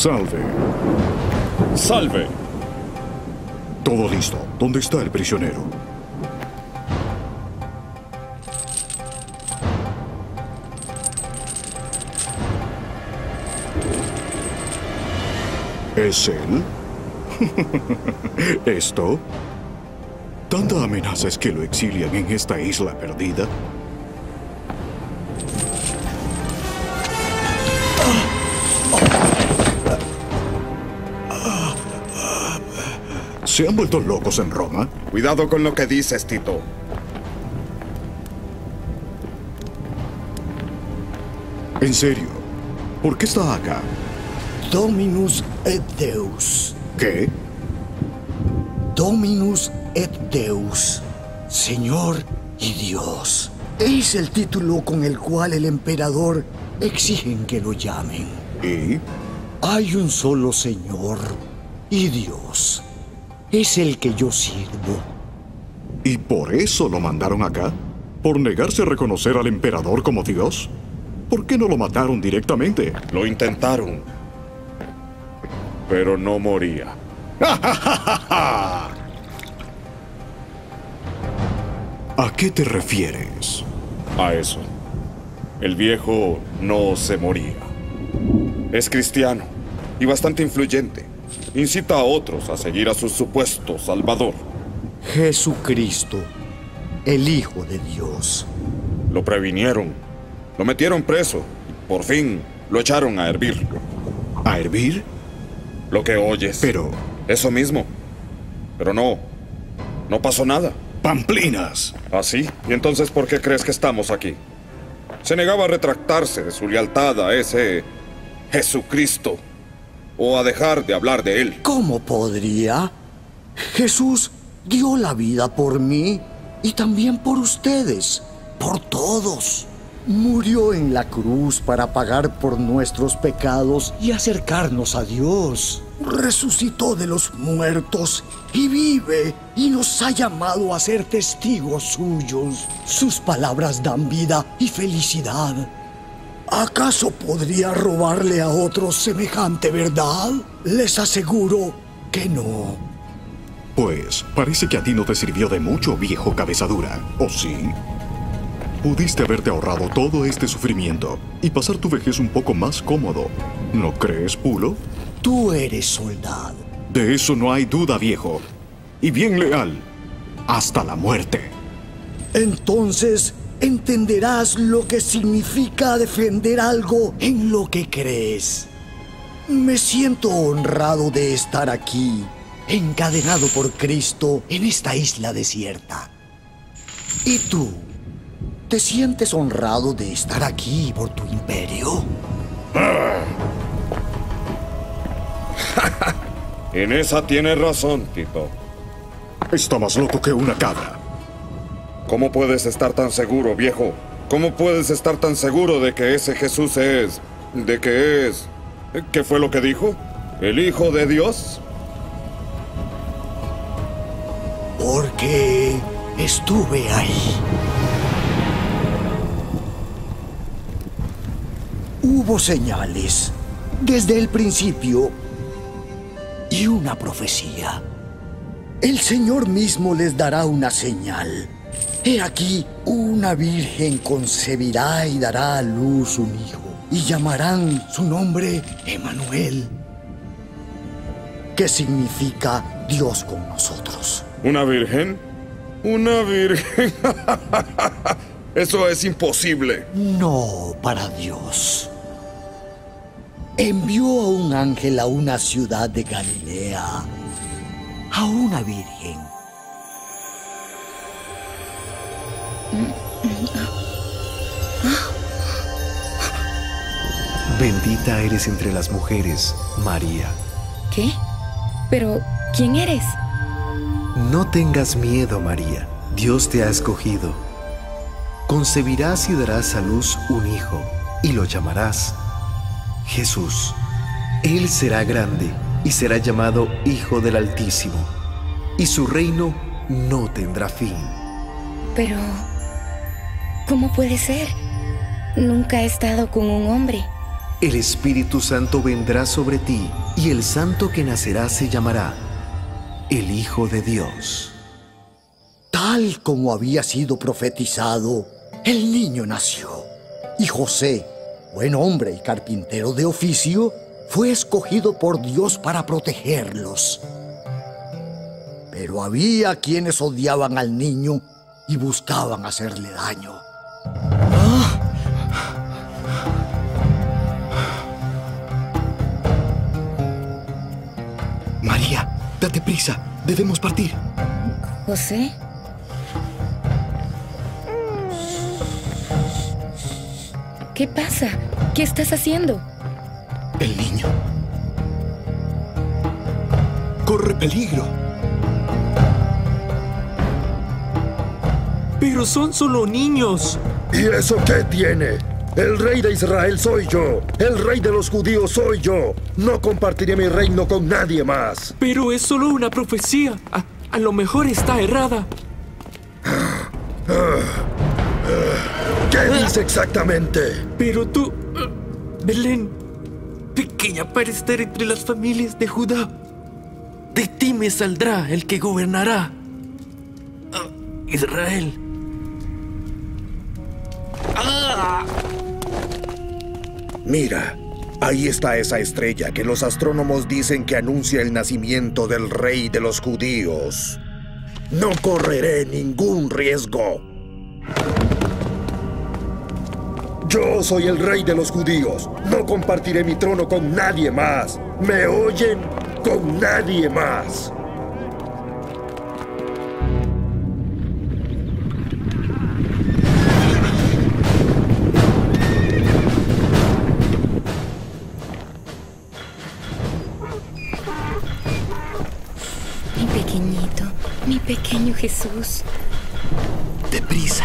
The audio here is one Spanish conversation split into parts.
Salve. ¡Salve! Todo listo. ¿Dónde está el prisionero? ¿Es él? ¿Esto? ¿Tanta amenaza es que lo exilian en esta isla perdida? ¿Se han vuelto locos en Roma? Cuidado con lo que dices, Tito. En serio, ¿por qué está acá? Dominus et Deus. ¿Qué? Dominus et Deus. Señor y Dios. Es el título con el cual el emperador exigen que lo llamen. ¿Y? Hay un solo Señor y Dios. Es el que yo sirvo. ¿Y por eso lo mandaron acá? ¿Por negarse a reconocer al emperador como Dios? ¿Por qué no lo mataron directamente? Lo intentaron, pero no moría. ¿A qué te refieres? A eso. El viejo no se moría. Es cristiano y bastante influyente. Incita a otros a seguir a su supuesto salvador. Jesucristo, el Hijo de Dios. Lo previnieron, lo metieron preso y por fin lo echaron a hervir. ¿A hervir? Lo que oyes. Pero... Eso mismo. Pero no pasó nada. ¡Pamplinas! ¿Ah, sí? ¿Y entonces por qué crees que estamos aquí? Se negaba a retractarse de su lealtad a ese Jesucristo. O a dejar de hablar de él. ¿Cómo podría? Jesús dio la vida por mí y también por ustedes, por todos. Murió en la cruz para pagar por nuestros pecados y acercarnos a Dios. Resucitó de los muertos y vive y nos ha llamado a ser testigos suyos. Sus palabras dan vida y felicidad. ¿Acaso podría robarle a otros semejante verdad? Les aseguro que no. Pues, parece que a ti no te sirvió de mucho, viejo cabezadura. ¿O sí? Pudiste haberte ahorrado todo este sufrimiento y pasar tu vejez un poco más cómodo. ¿No crees, Pulo? Tú eres soldado. De eso no hay duda, viejo. Y bien leal. Hasta la muerte. Entonces entenderás lo que significa defender algo en lo que crees. Me siento honrado de estar aquí, encadenado por Cristo en esta isla desierta. ¿Y tú? ¿Te sientes honrado de estar aquí por tu imperio? En esa tienes razón, Tito. Está más loco que una cabra. ¿Cómo puedes estar tan seguro, viejo? ¿Cómo puedes estar tan seguro de que ese Jesús es... de que es... ¿Qué fue lo que dijo? ¿El Hijo de Dios? Porque estuve ahí. Hubo señales desde el principio y una profecía. El Señor mismo les dará una señal. He aquí, una virgen concebirá y dará a luz un hijo, y llamarán su nombre Emmanuel, que significa Dios con nosotros. ¿Una virgen? ¿Una virgen? Eso es imposible. No para Dios. Envió a un ángel a una ciudad de Galilea, a una virgen. Bendita eres entre las mujeres, María. ¿Qué? ¿Pero quién eres? No tengas miedo, María. Dios te ha escogido. Concebirás y darás a luz un hijo, y lo llamarás Jesús. Él será grande y será llamado Hijo del Altísimo, y su reino no tendrá fin. Pero... ¿cómo puede ser? Nunca he estado con un hombre. El Espíritu Santo vendrá sobre ti, y el santo que nacerá se llamará el Hijo de Dios. Tal como había sido profetizado, el niño nació. Y José, buen hombre y carpintero de oficio, fue escogido por Dios para protegerlos. Pero había quienes odiaban al niño y buscaban hacerle daño. María, date prisa, debemos partir. ¿José? ¿Qué pasa? ¿Qué estás haciendo? El niño corre peligro. Pero son solo niños. ¿Y eso qué tiene? El rey de Israel soy yo. El rey de los judíos soy yo. No compartiré mi reino con nadie más. Pero es solo una profecía. A lo mejor está errada. ¿Qué dice exactamente? Pero tú, Belén, pequeña para estar entre las familias de Judá, de ti me saldrá el que gobernará Israel. Mira, ahí está esa estrella que los astrónomos dicen que anuncia el nacimiento del rey de los judíos. No correré ningún riesgo. Yo soy el rey de los judíos. No compartiré mi trono con nadie más. ¿Me oyen? Con nadie más. Mi pequeñito, mi pequeño Jesús. Deprisa.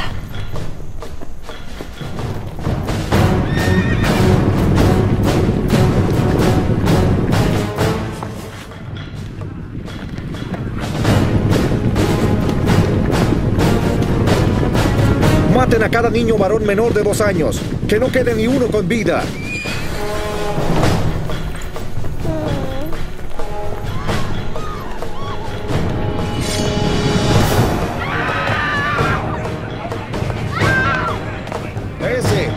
Maten a cada niño varón menor de 2 años. Que no quede ni uno con vida. ¡Ese!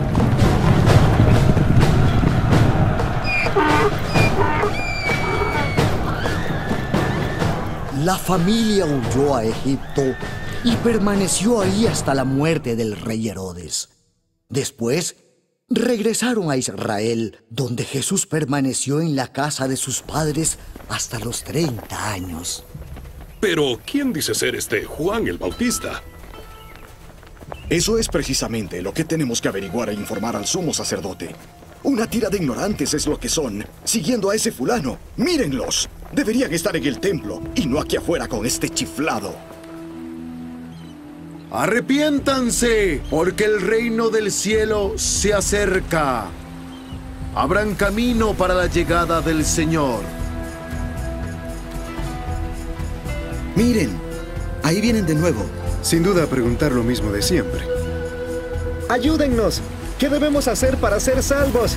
La familia huyó a Egipto y permaneció ahí hasta la muerte del rey Herodes. Después, regresaron a Israel, donde Jesús permaneció en la casa de sus padres hasta los 30 años. Pero, ¿quién dice ser este Juan el Bautista? Eso es precisamente lo que tenemos que averiguar e informar al sumo sacerdote. Una tira de ignorantes es lo que son, siguiendo a ese fulano. ¡Mírenlos! Deberían estar en el templo y no aquí afuera con este chiflado. Arrepiéntanse, porque el reino del cielo se acerca. Abran camino para la llegada del Señor. Miren, ahí vienen de nuevo. Sin duda preguntar lo mismo de siempre. ¡Ayúdennos! ¿Qué debemos hacer para ser salvos?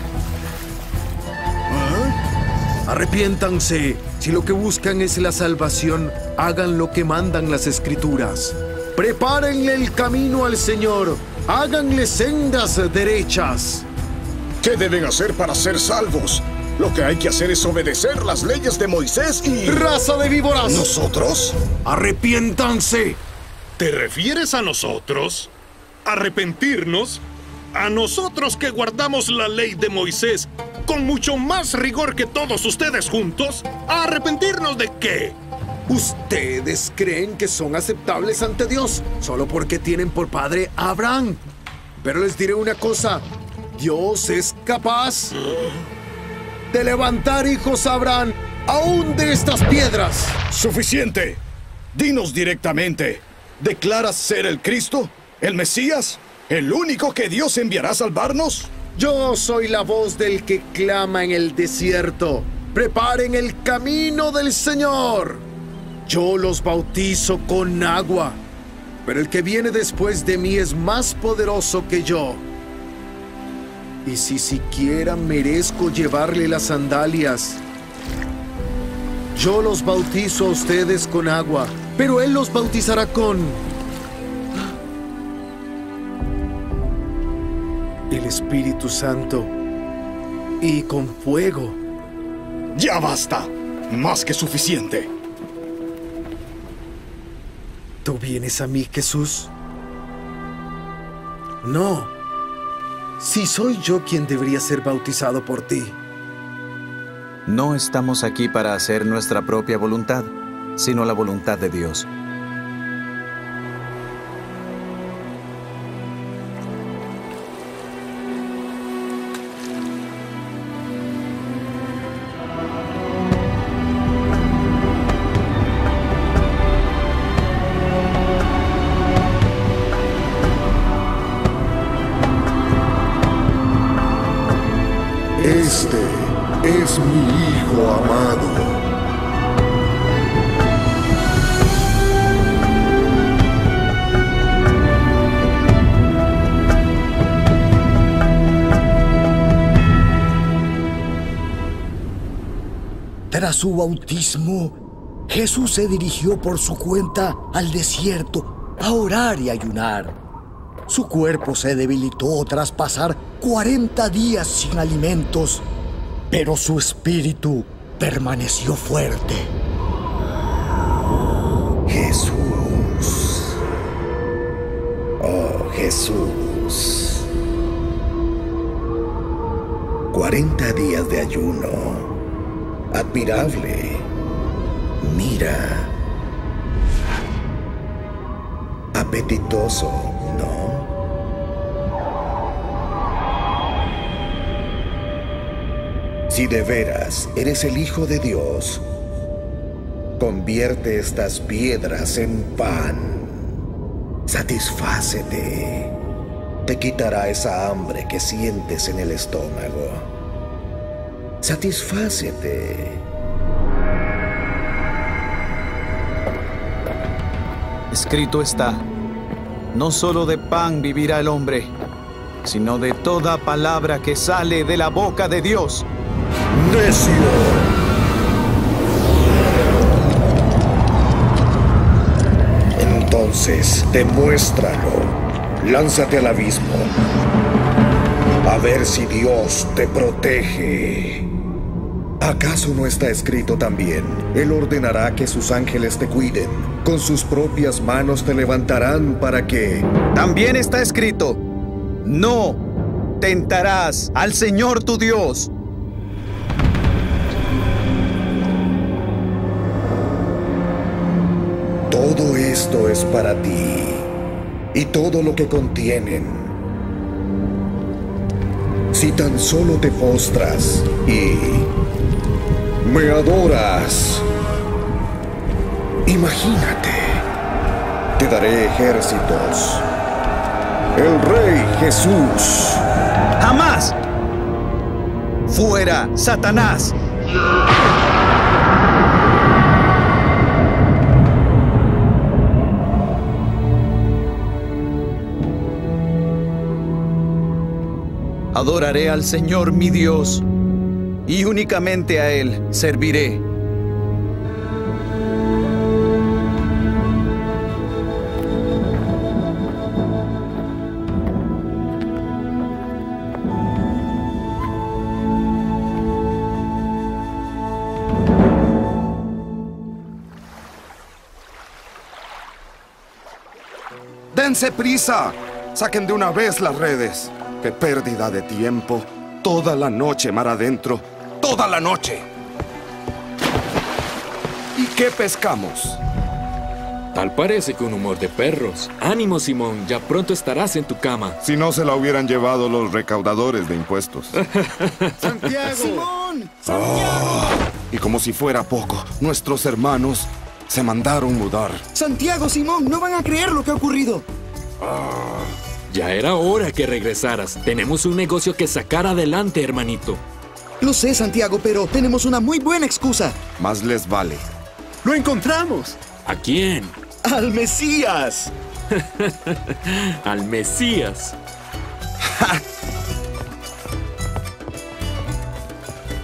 Arrepiéntanse. Si lo que buscan es la salvación, hagan lo que mandan las Escrituras. Prepárenle el camino al Señor. Háganle sendas derechas. ¿Qué deben hacer para ser salvos? Lo que hay que hacer es obedecer las leyes de Moisés y... ¡Raza de víboras! ¿Nosotros? ¡Arrepiéntanse! ¿Te refieres a nosotros? ¿Arrepentirnos? A nosotros que guardamos la ley de Moisés con mucho más rigor que todos ustedes juntos. ¿A arrepentirnos de qué? Ustedes creen que son aceptables ante Dios solo porque tienen por padre a Abraham. Pero les diré una cosa. Dios es capaz de levantar hijos a Abraham aún de estas piedras. ¡Suficiente! Dinos directamente. ¿Declaras ser el Cristo? ¿El Mesías? ¿El único que Dios enviará a salvarnos? Yo soy la voz del que clama en el desierto. Preparen el camino del Señor. Yo los bautizo con agua, pero el que viene después de mí es más poderoso que yo. Y si siquiera merezco llevarle las sandalias. Yo los bautizo a ustedes con agua, pero Él los bautizará con el Espíritu Santo y con fuego. ¡Ya basta! Más que suficiente. ¿Tú vienes a mí, Jesús? No. Si soy yo quien debería ser bautizado por ti. No estamos aquí para hacer nuestra propia voluntad, sino la voluntad de Dios. Este es mi Hijo amado. Tras su bautismo, Jesús se dirigió por su cuenta al desierto a orar y ayunar. Su cuerpo se debilitó tras pasar 40 días sin alimentos, pero su espíritu permaneció fuerte. Jesús. Oh, Jesús. 40 días de ayuno. Admirable. Mira. Apetitoso, ¿no? Si de veras eres el Hijo de Dios, convierte estas piedras en pan. Satisfácete. Te quitará esa hambre que sientes en el estómago. Satisfácete. Escrito está, no solo de pan vivirá el hombre, sino de toda palabra que sale de la boca de Dios. ¡Necio! Entonces, demuéstralo. Lánzate al abismo. A ver si Dios te protege. ¿Acaso no está escrito también? Él ordenará que sus ángeles te cuiden. Con sus propias manos te levantarán para que... También está escrito, no tentarás al Señor tu Dios. Todo esto es para ti y todo lo que contienen. Si tan solo te postras y me adoras, imagínate, te daré ejércitos. El Rey Jesús. ¡Jamás! ¡Fuera, Satanás! Adoraré al Señor mi Dios, y únicamente a Él serviré. ¡Dense prisa! ¡Saquen de una vez las redes! ¡Qué pérdida de tiempo! Toda la noche mar adentro. ¡Toda la noche! ¿Y qué pescamos? Tal parece que un humor de perros. Ánimo, Simón, ya pronto estarás en tu cama. Si no se la hubieran llevado los recaudadores de impuestos. ¡Santiago! ¡Simón! ¡Santiago! Y como si fuera poco, nuestros hermanos se mandaron mudar. Santiago, Simón, no van a creer lo que ha ocurrido. Ya era hora que regresaras. Tenemos un negocio que sacar adelante, hermanito. Lo sé, Santiago, pero tenemos una muy buena excusa. Más les vale. ¡Lo encontramos! ¿A quién? ¡Al Mesías! Al Mesías.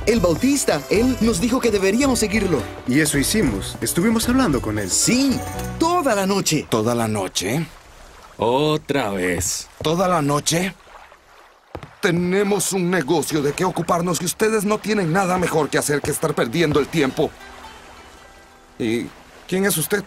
el Bautista. Él nos dijo que deberíamos seguirlo. Y eso hicimos. Estuvimos hablando con él. Sí, toda la noche. ¿Toda la noche? Otra vez. ¿Toda la noche? Tenemos un negocio de qué ocuparnos y ustedes no tienen nada mejor que hacer que estar perdiendo el tiempo. ¿Y quién es usted?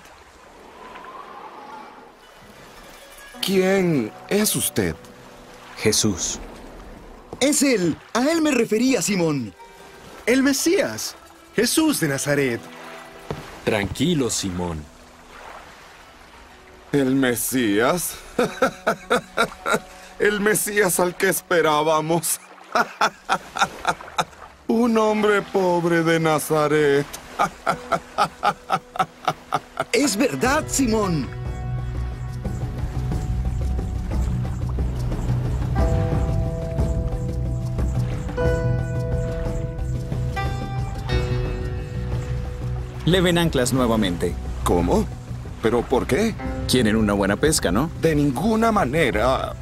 ¿Quién es usted? Jesús. Es él. A él me refería, Simón. El Mesías. Jesús de Nazaret. Tranquilo, Simón. ¿El Mesías? El Mesías al que esperábamos. Un hombre pobre de Nazaret. Es verdad, Simón. Leven anclas nuevamente. ¿Cómo? ¿Pero por qué? Quieren una buena pesca, ¿no? De ninguna manera.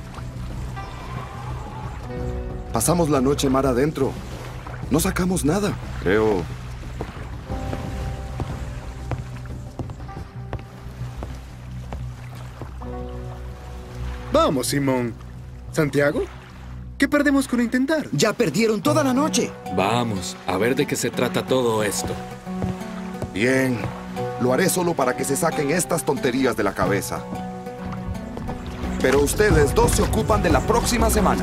Pasamos la noche mar adentro. No sacamos nada. Creo... Vamos, Simón. ¿Santiago? ¿Qué perdemos con intentar? Ya perdieron toda la noche. Vamos, a ver de qué se trata todo esto. Bien. Lo haré solo para que se saquen estas tonterías de la cabeza. Pero ustedes dos se ocupan de la próxima semana.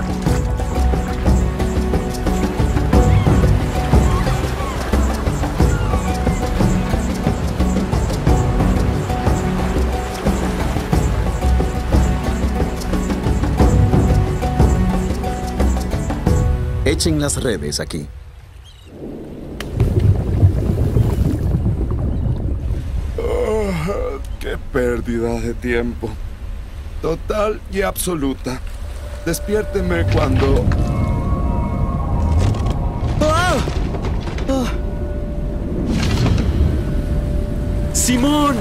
Echen las redes aquí. ¡Qué pérdida de tiempo! Total y absoluta. Despiértenme cuando... ¡Ah! ¡Ah! ¡Simón!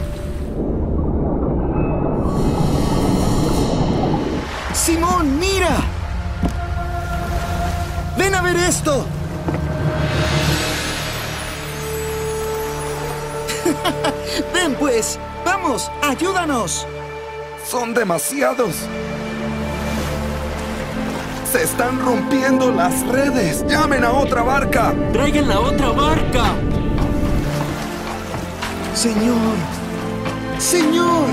¡Simón, mira! ¡Ven a ver esto! ¡Ven pues! ¡Vamos! ¡Ayúdanos! ¡Son demasiados! ¡Se están rompiendo las redes! ¡Llamen a otra barca! ¡Traigan la otra barca! ¡Señor! ¡Señor!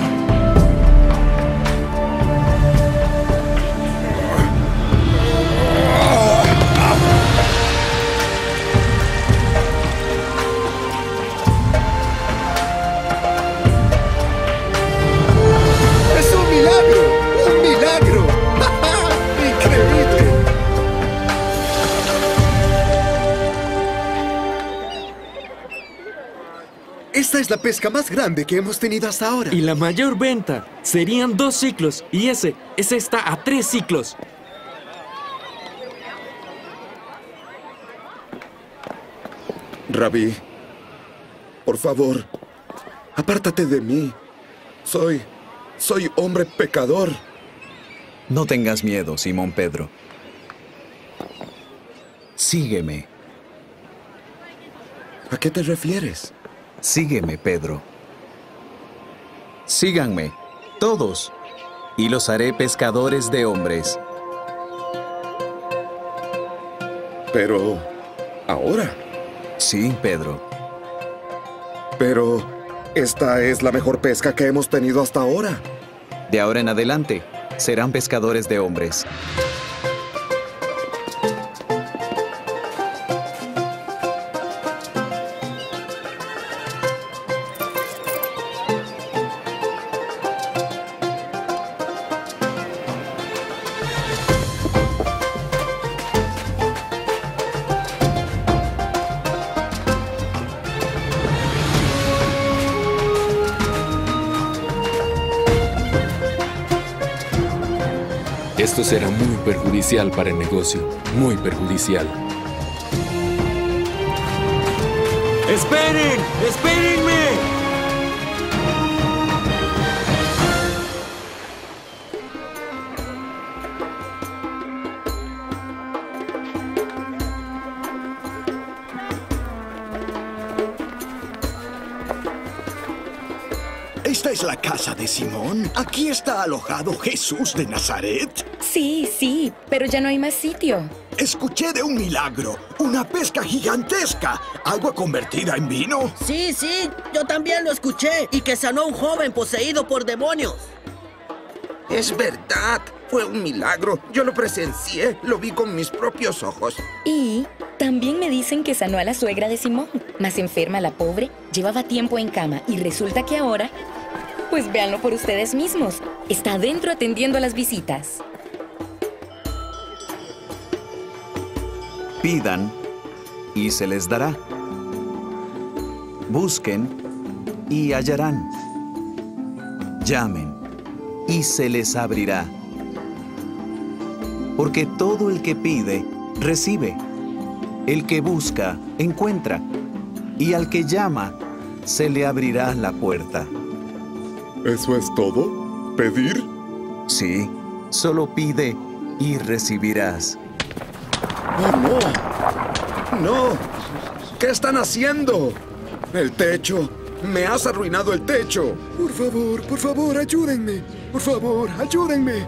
Esta es la pesca más grande que hemos tenido hasta ahora. Y la mayor venta. Serían 2 ciclos. Y ese está a 3 ciclos. Rabí, por favor, apártate de mí. Soy hombre pecador. No tengas miedo, Simón Pedro. Sígueme. ¿A qué te refieres? Sígueme, Pedro. Síganme, todos, y los haré pescadores de hombres. Pero... ¿ahora? Sí, Pedro. Pero... esta es la mejor pesca que hemos tenido hasta ahora. De ahora en adelante, serán pescadores de hombres. Esto será muy perjudicial para el negocio. Muy perjudicial. ¡Esperen! ¡Espérenme! ¿Esta es la casa de Simón? ¿Aquí está alojado Jesús de Nazaret? Sí, pero ya no hay más sitio. Escuché de un milagro, una pesca gigantesca, agua convertida en vino. Sí, yo también lo escuché y que sanó a un joven poseído por demonios. Es verdad, fue un milagro. Yo lo presencié, lo vi con mis propios ojos. Y también me dicen que sanó a la suegra de Simón. Más enferma la pobre, llevaba tiempo en cama y resulta que ahora, pues véanlo por ustedes mismos, está adentro atendiendo a las visitas. Pidan y se les dará. Busquen y hallarán. Llamen y se les abrirá. Porque todo el que pide, recibe. El que busca, encuentra. Y al que llama, se le abrirá la puerta. ¿Eso es todo? ¿Pedir? Sí, solo pide y recibirás. ¡Oh, no! ¡No! ¿Qué están haciendo? El techo. Me has arruinado el techo. Por favor, ayúdenme. Por favor, ayúdenme.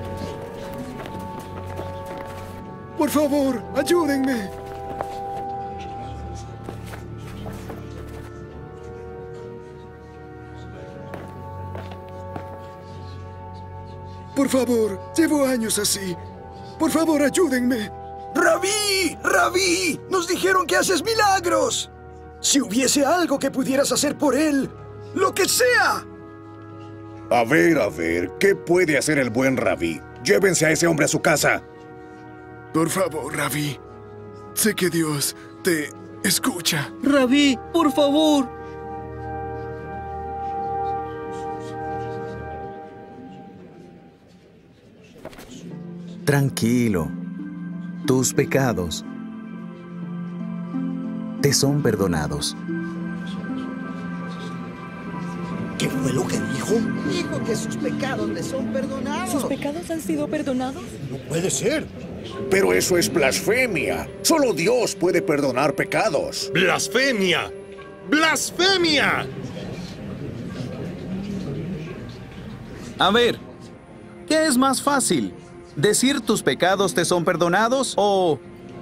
Por favor, ayúdenme. Por favor, llevo años así. Por favor, ayúdenme. ¡Rabí! ¡Rabí! ¡Nos dijeron que haces milagros! Si hubiese algo que pudieras hacer por él, ¡lo que sea! A ver, ¿qué puede hacer el buen Rabí? Llévense a ese hombre a su casa. Por favor, Rabí. Sé que Dios te escucha. Rabí, por favor. Tranquilo. Tus pecados te son perdonados. ¿Qué fue lo que dijo? Dijo que sus pecados le son perdonados. ¿Sus pecados han sido perdonados? No puede ser. Pero eso es blasfemia. Solo Dios puede perdonar pecados. ¡Blasfemia! ¡Blasfemia! A ver, ¿qué es más fácil? ¿Decir tus pecados te son perdonados o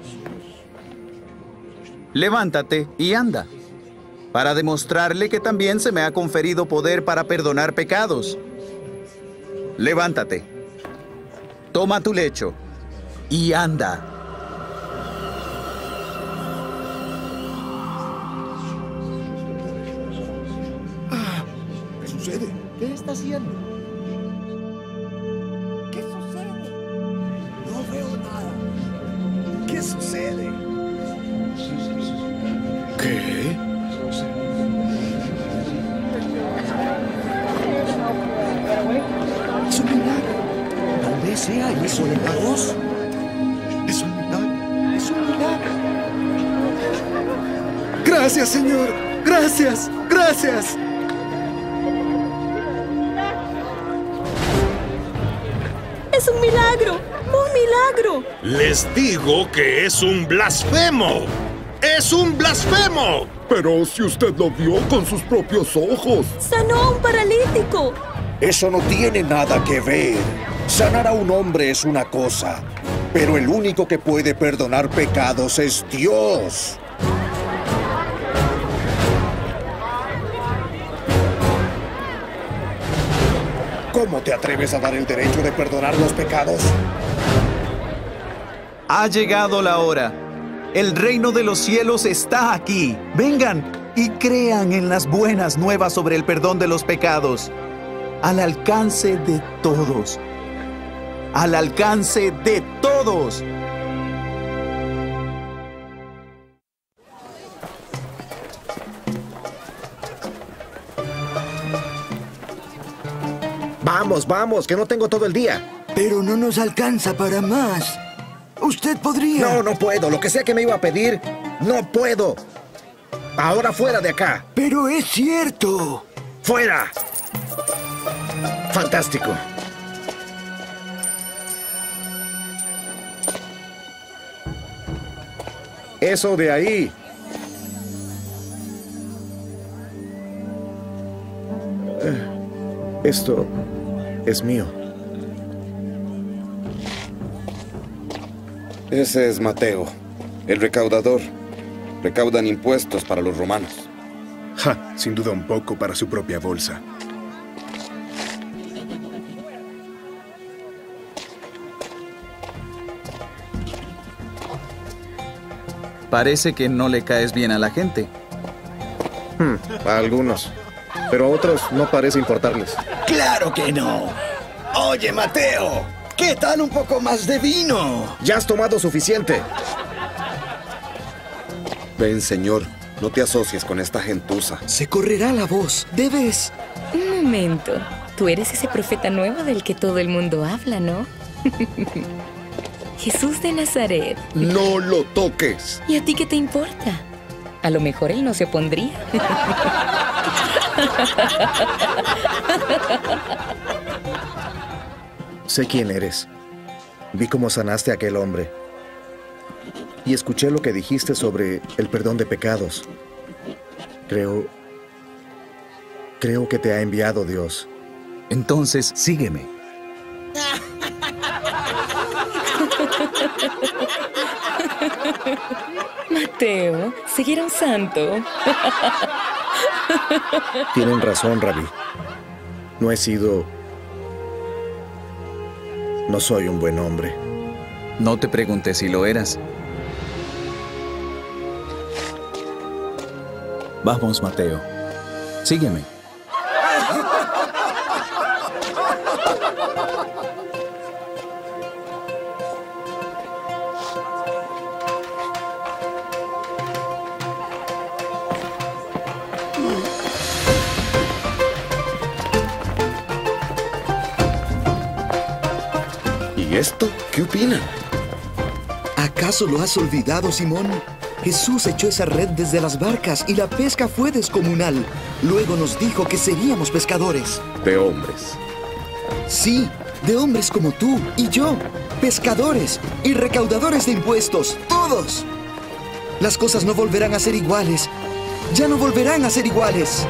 levántate y anda? Para demostrarle que también se me ha conferido poder para perdonar pecados. Levántate, toma tu lecho y anda. ¿Qué sucede? ¿Qué está haciendo? ¿Qué sucede? No veo nada. ¿Qué sucede? ¿Qué? Es un milagro. Tal vez sea el hijo de Dios. Es un milagro. Es un milagro. Gracias, Señor. Gracias. Gracias. ¡Es un milagro! ¡Un milagro! Les digo que es un blasfemo. ¡Es un blasfemo! Pero si usted lo vio con sus propios ojos. ¡Sanó a un paralítico! Eso no tiene nada que ver. Sanar a un hombre es una cosa, pero el único que puede perdonar pecados es Dios. ¿Cómo te atreves a dar el derecho de perdonar los pecados? Ha llegado la hora. El reino de los cielos está aquí. Vengan y crean en las buenas nuevas sobre el perdón de los pecados. Al alcance de todos. Al alcance de todos. Vamos, que no tengo todo el día. Pero no nos alcanza para más. Usted podría... No puedo. Lo que sea que me iba a pedir, no puedo. Ahora fuera de acá. Pero es cierto. ¡Fuera! Fantástico. Eso de ahí. Esto es mío. Ese es Mateo, el recaudador. Recaudan impuestos para los romanos. Ja, sin duda un poco para su propia bolsa. Parece que no le caes bien a la gente. A algunos. Pero a otros no parece importarles. ¡Claro que no! Oye, Mateo, ¿qué tal un poco más de vino? Ya has tomado suficiente. Ven, señor, no te asocies con esta gentuza. Se correrá la voz. Debes... Un momento. Tú eres ese profeta nuevo del que todo el mundo habla, ¿no? Jesús de Nazaret. ¡No lo toques! ¿Y a ti qué te importa? A lo mejor él no se opondría. Sé quién eres. Vi cómo sanaste a aquel hombre. Y escuché lo que dijiste sobre el perdón de pecados. Creo que te ha enviado Dios. Entonces, sígueme. Mateo, seguir a un santo. Tienen razón, Rabí. No he sido... No soy un buen hombre. No te pregunté si lo eras. Vamos, Mateo. Sígueme. ¿Y esto? ¿Qué opinan? ¿Acaso lo has olvidado, Simón? Jesús echó esa red desde las barcas y la pesca fue descomunal. Luego nos dijo que seríamos pescadores. De hombres. Sí, de hombres como tú y yo. Pescadores y recaudadores de impuestos. ¡Todos! Las cosas no volverán a ser iguales. Ya no volverán a ser iguales.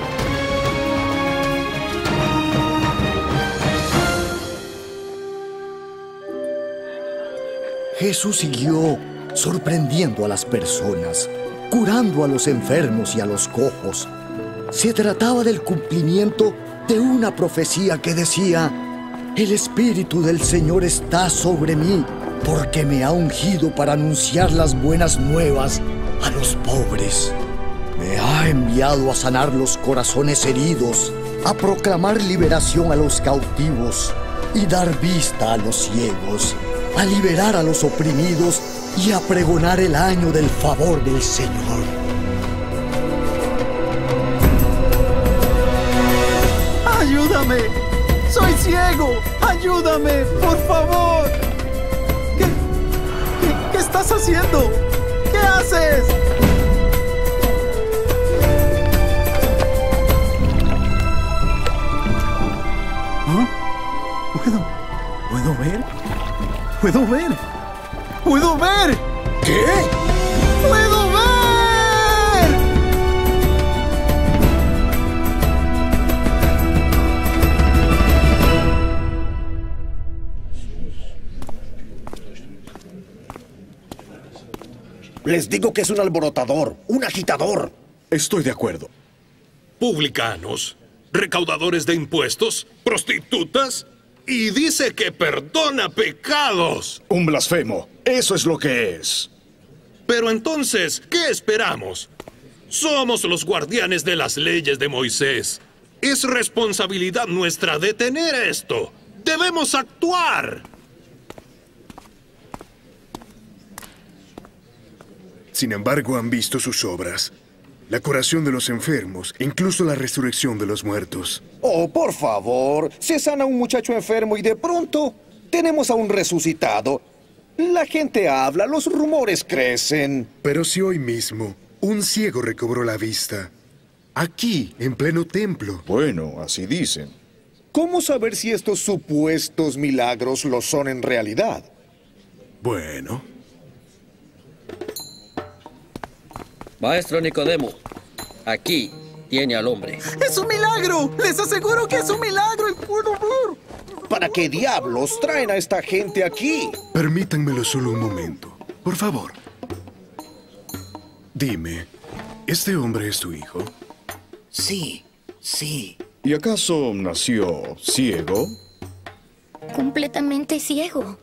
Jesús siguió sorprendiendo a las personas, curando a los enfermos y a los cojos. Se trataba del cumplimiento de una profecía que decía: el Espíritu del Señor está sobre mí, porque me ha ungido para anunciar las buenas nuevas a los pobres. Me ha enviado a sanar los corazones heridos, a proclamar liberación a los cautivos y dar vista a los ciegos, a liberar a los oprimidos y a pregonar el año del favor del Señor. ¡Ayúdame! ¡Soy ciego! ¡Ayúdame, por favor! ¿Qué estás haciendo? ¿Qué haces? ¿Ah? ¿Puedo ver? ¡Puedo ver! ¡Puedo ver! ¿Qué? ¡Puedo ver! Les digo que es un alborotador, un agitador. Estoy de acuerdo. Publicanos, recaudadores de impuestos, prostitutas, y dice que perdona pecados. Un blasfemo. Eso es lo que es. Pero entonces, ¿qué esperamos? Somos los guardianes de las leyes de Moisés. Es responsabilidad nuestra detener esto. Debemos actuar. Sin embargo, han visto sus obras. La curación de los enfermos, incluso la resurrección de los muertos. Oh, por favor, se sana un muchacho enfermo y de pronto tenemos a un resucitado. La gente habla, los rumores crecen. Pero si hoy mismo un ciego recobró la vista, aquí, en pleno templo. Bueno, así dicen. ¿Cómo saber si estos supuestos milagros lo son en realidad? Bueno. Maestro Nicodemo, aquí, tiene al hombre. ¡Es un milagro! ¡Les aseguro que es un milagro! ¡Y puedo ver! ¿Para qué diablos traen a esta gente aquí? Permítanmelo solo un momento. Por favor. Dime, ¿este hombre es tu hijo? Sí, sí. ¿Y acaso nació ciego? Completamente ciego.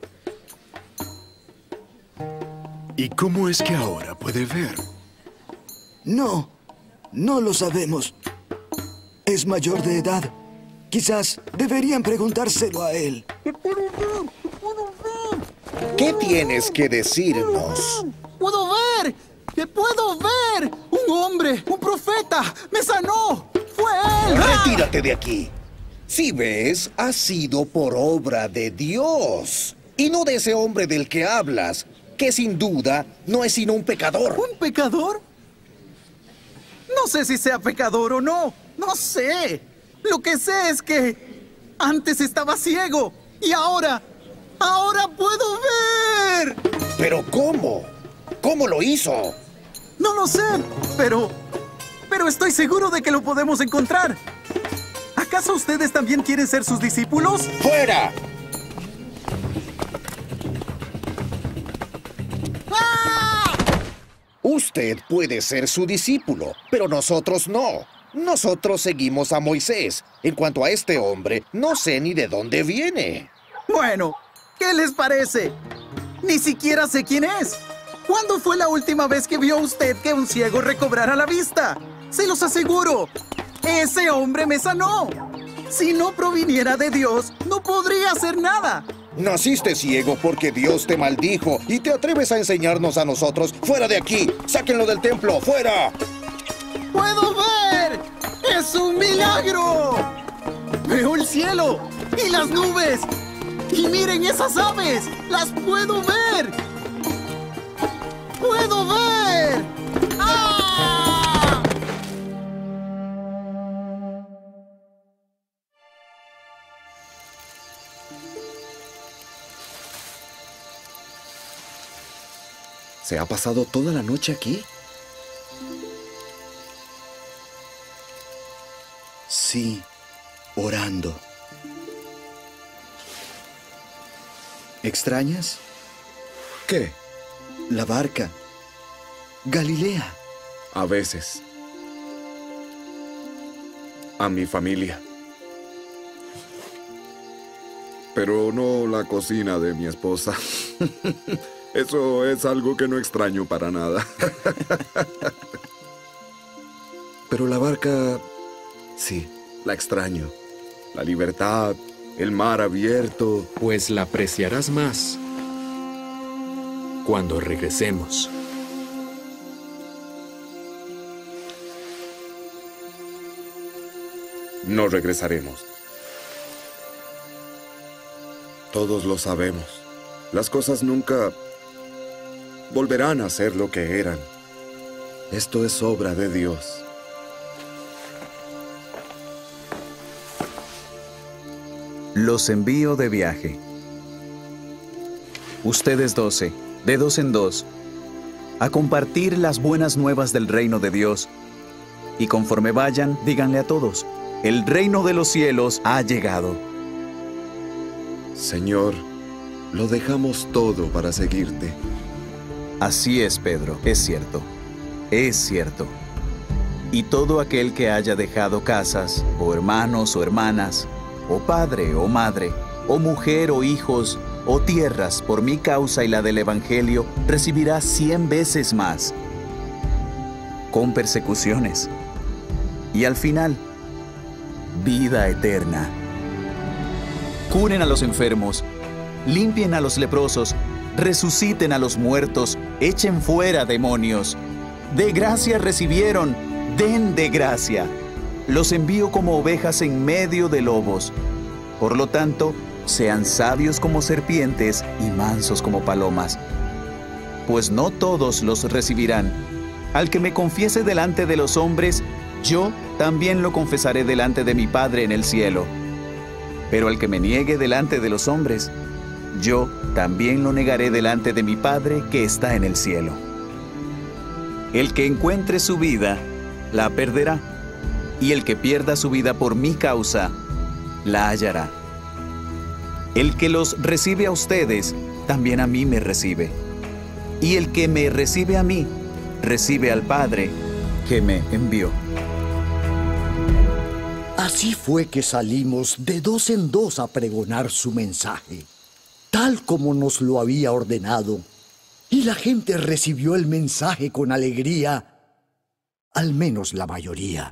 ¿Y cómo es que ahora puede ver? No, no lo sabemos. Es mayor de edad. Quizás deberían preguntárselo a él. ¿Qué tienes que decirnos? ¡Puedo ver! ¡Que puedo ver! ¡Un hombre! ¡Un profeta! ¡Me sanó! ¡Fue él! Retírate de aquí. Si ves, ha sido por obra de Dios. Y no de ese hombre del que hablas, que sin duda no es sino un pecador. ¿Un pecador? No sé si sea pecador o no. No sé. Lo que sé es que antes estaba ciego y ahora puedo ver. ¿Pero cómo? ¿Cómo lo hizo? No lo sé, pero estoy seguro de que lo podemos encontrar. ¿Acaso ustedes también quieren ser sus discípulos? ¡Fuera! ¡Ah! Usted puede ser su discípulo, pero nosotros no. Nosotros seguimos a Moisés. En cuanto a este hombre, no sé ni de dónde viene. Bueno, ¿qué les parece? Ni siquiera sé quién es. ¿Cuándo fue la última vez que vio usted que un ciego recobrara la vista? Se los aseguro, ese hombre me sanó. Si no proviniera de Dios, no podría hacer nada. Naciste ciego porque Dios te maldijo y te atreves a enseñarnos a nosotros. ¡Fuera de aquí! ¡Sáquenlo del templo! ¡Fuera! ¡Puedo ver! ¡Es un milagro! Veo el cielo y las nubes. Y miren esas aves. ¡Las puedo ver! ¡Puedo ver! ¡Ah! ¿Se ha pasado toda la noche aquí? Sí, orando. ¿Extrañas? ¿Qué? La barca. Galilea. A veces. A mi familia. Pero no la cocina de mi esposa. Eso es algo que no extraño para nada. Pero la barca, sí, la extraño. La libertad, el mar abierto. Pues la apreciarás más cuando regresemos. No regresaremos. Todos lo sabemos. Las cosas nunca volverán a ser lo que eran. Esto es obra de Dios. Los envío de viaje. Ustedes 12, de 2 en 2, a compartir las buenas nuevas del reino de Dios. Y conforme vayan, díganle a todos, el reino de los cielos ha llegado. Señor, lo dejamos todo para seguirte. Así es, Pedro, es cierto. Es cierto. Y todo aquel que haya dejado casas, o hermanos o hermanas, o padre o madre, o mujer o hijos, o tierras por mi causa y la del Evangelio, recibirá 100 veces más, con persecuciones. Y al final, vida eterna. Curen a los enfermos, limpien a los leprosos, resuciten a los muertos, echen fuera demonios. De gracia recibieron, den de gracia. Los envío como ovejas en medio de lobos. Por lo tanto, sean sabios como serpientes y mansos como palomas. Pues no todos los recibirán. Al que me confiese delante de los hombres, yo también lo confesaré delante de mi Padre en el cielo. Pero al que me niegue delante de los hombres, yo también lo negaré delante de mi Padre que está en el cielo. El que encuentre su vida, la perderá. y el que pierda su vida por mi causa, la hallará. El que los recibe a ustedes, también a mí me recibe. Y el que me recibe a mí, recibe al Padre que me envió. Así fue que salimos de dos en dos a pregonar su mensaje, tal como nos lo había ordenado. Y la gente recibió el mensaje con alegría, al menos la mayoría.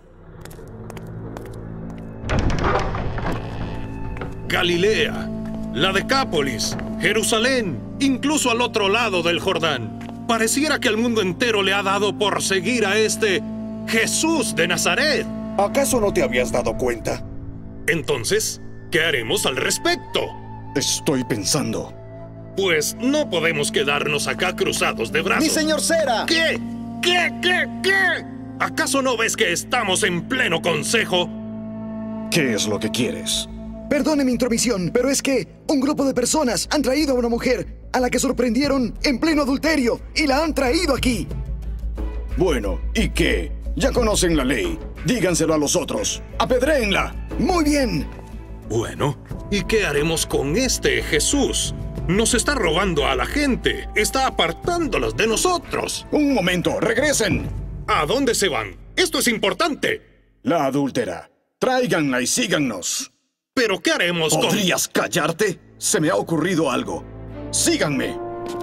Galilea, la Decápolis, Jerusalén, incluso al otro lado del Jordán. Pareciera que el mundo entero le ha dado por seguir a este Jesús de Nazaret. ¿Acaso no te habías dado cuenta? Entonces, ¿qué haremos al respecto? Estoy pensando. Pues no podemos quedarnos acá cruzados de brazos. ¡Mi señor Cera! ¿Qué? ¿Qué? ¿Acaso no ves que estamos en pleno consejo? ¿Qué es lo que quieres? Perdone mi intromisión, pero es que un grupo de personas han traído a una mujer a la que sorprendieron en pleno adulterio y la han traído aquí. Bueno, ¿y qué? Ya conocen la ley. Díganselo a los otros. ¡Apedréenla! Muy bien. Bueno, ¿y qué haremos con este Jesús? Nos está robando a la gente. Está apartándolos de nosotros. Un momento, regresen. ¿A dónde se van? Esto es importante. La adúltera. Tráiganla y síganos. ¿Pero qué haremos con...? ¿Podrías callarte? Se me ha ocurrido algo. ¡Síganme!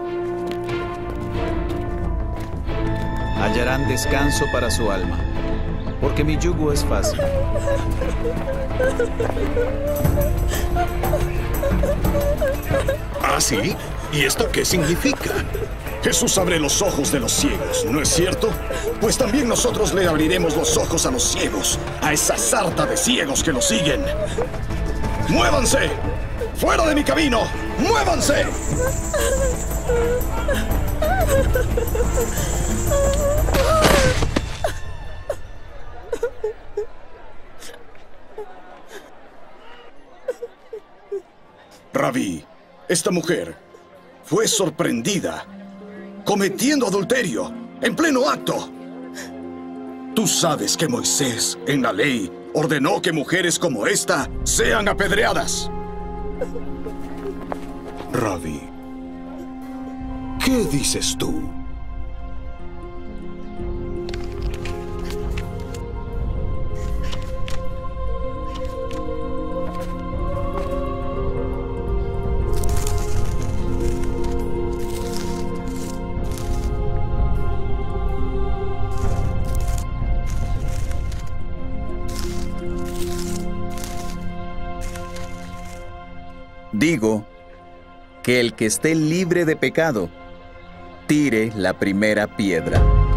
Hallarán descanso para su alma, porque mi yugo es fácil. ¿Ah, sí? ¿Y esto qué significa? Jesús abre los ojos de los ciegos, ¿no es cierto? Pues también nosotros le abriremos los ojos a los ciegos, a esa sarta de ciegos que lo siguen. ¡Muévanse! ¡Fuera de mi camino! ¡Muévanse! Rabí, esta mujer fue sorprendida cometiendo adulterio en pleno acto. Tú sabes que Moisés, en la ley, ordenó que mujeres como esta sean apedreadas. Rabí, ¿qué dices tú? Digo que el que esté libre de pecado, tire la primera piedra.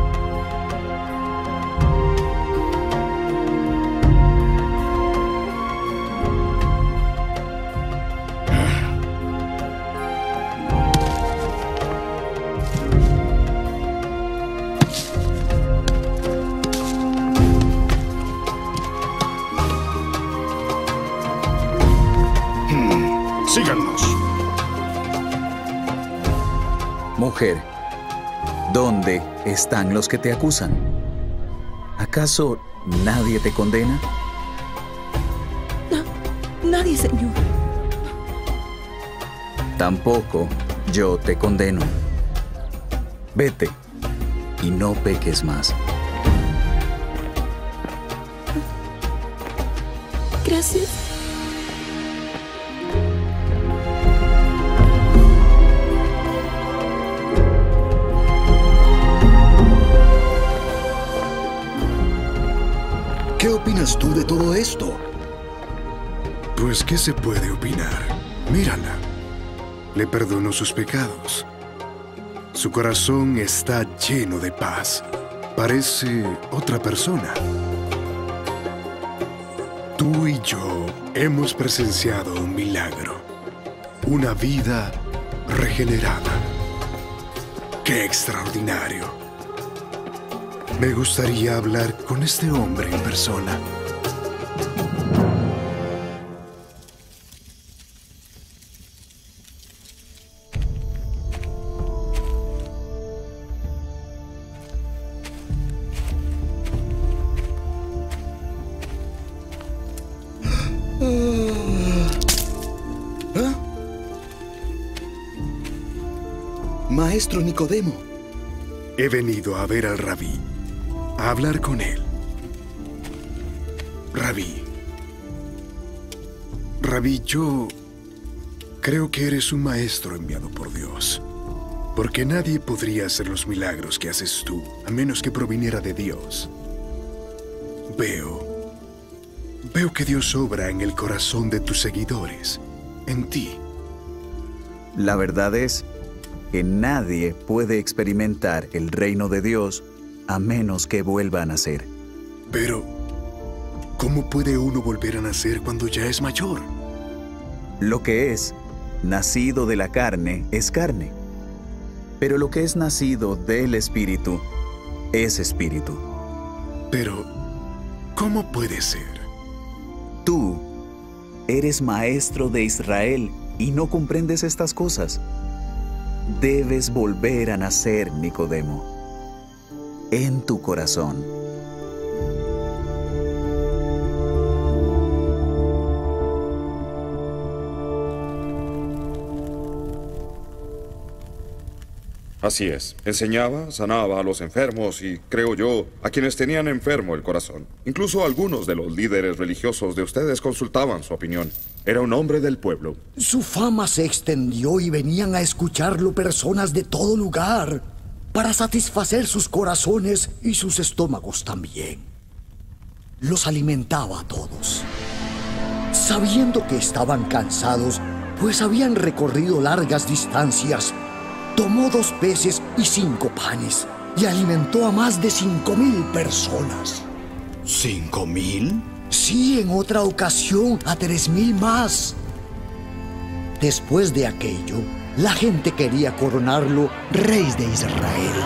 Síganos. Mujer, ¿dónde están los que te acusan? ¿Acaso nadie te condena? No, nadie, Señor. Tampoco yo te condeno. Vete y no peques más. Gracias. ¿Qué opinas tú de todo esto? Pues, ¿qué se puede opinar? Mírala. Le perdonó sus pecados. Su corazón está lleno de paz. Parece otra persona. Tú y yo hemos presenciado un milagro. Una vida regenerada. ¡Qué extraordinario! Me gustaría hablar con este hombre en persona. Maestro Nicodemo. He venido a ver al rabí, a hablar con él. Rabí, yo creo que eres un maestro enviado por Dios. Porque nadie podría hacer los milagros que haces tú, a menos que proviniera de Dios. Veo que Dios obra en el corazón de tus seguidores, en ti. La verdad es que nadie puede experimentar el reino de Dios a menos que vuelva a nacer. Pero, ¿cómo puede uno volver a nacer cuando ya es mayor? Lo que es nacido de la carne es carne, pero lo que es nacido del Espíritu es espíritu. Pero, ¿cómo puede ser? Tú eres maestro de Israel y no comprendes estas cosas. Debes volver a nacer, Nicodemo, en tu corazón. Así es. Enseñaba, sanaba a los enfermos y, creo yo, a quienes tenían enfermo el corazón. Incluso algunos de los líderes religiosos de ustedes consultaban su opinión. Era un hombre del pueblo. Su fama se extendió y venían a escucharlo personas de todo lugar para satisfacer sus corazones y sus estómagos también. Los alimentaba a todos. Sabiendo que estaban cansados, pues habían recorrido largas distancias, tomó 2 peces y 5 panes y alimentó a más de 5,000 personas. ¿5,000? Sí, en otra ocasión a 3,000 más. Después de aquello, la gente quería coronarlo rey de Israel.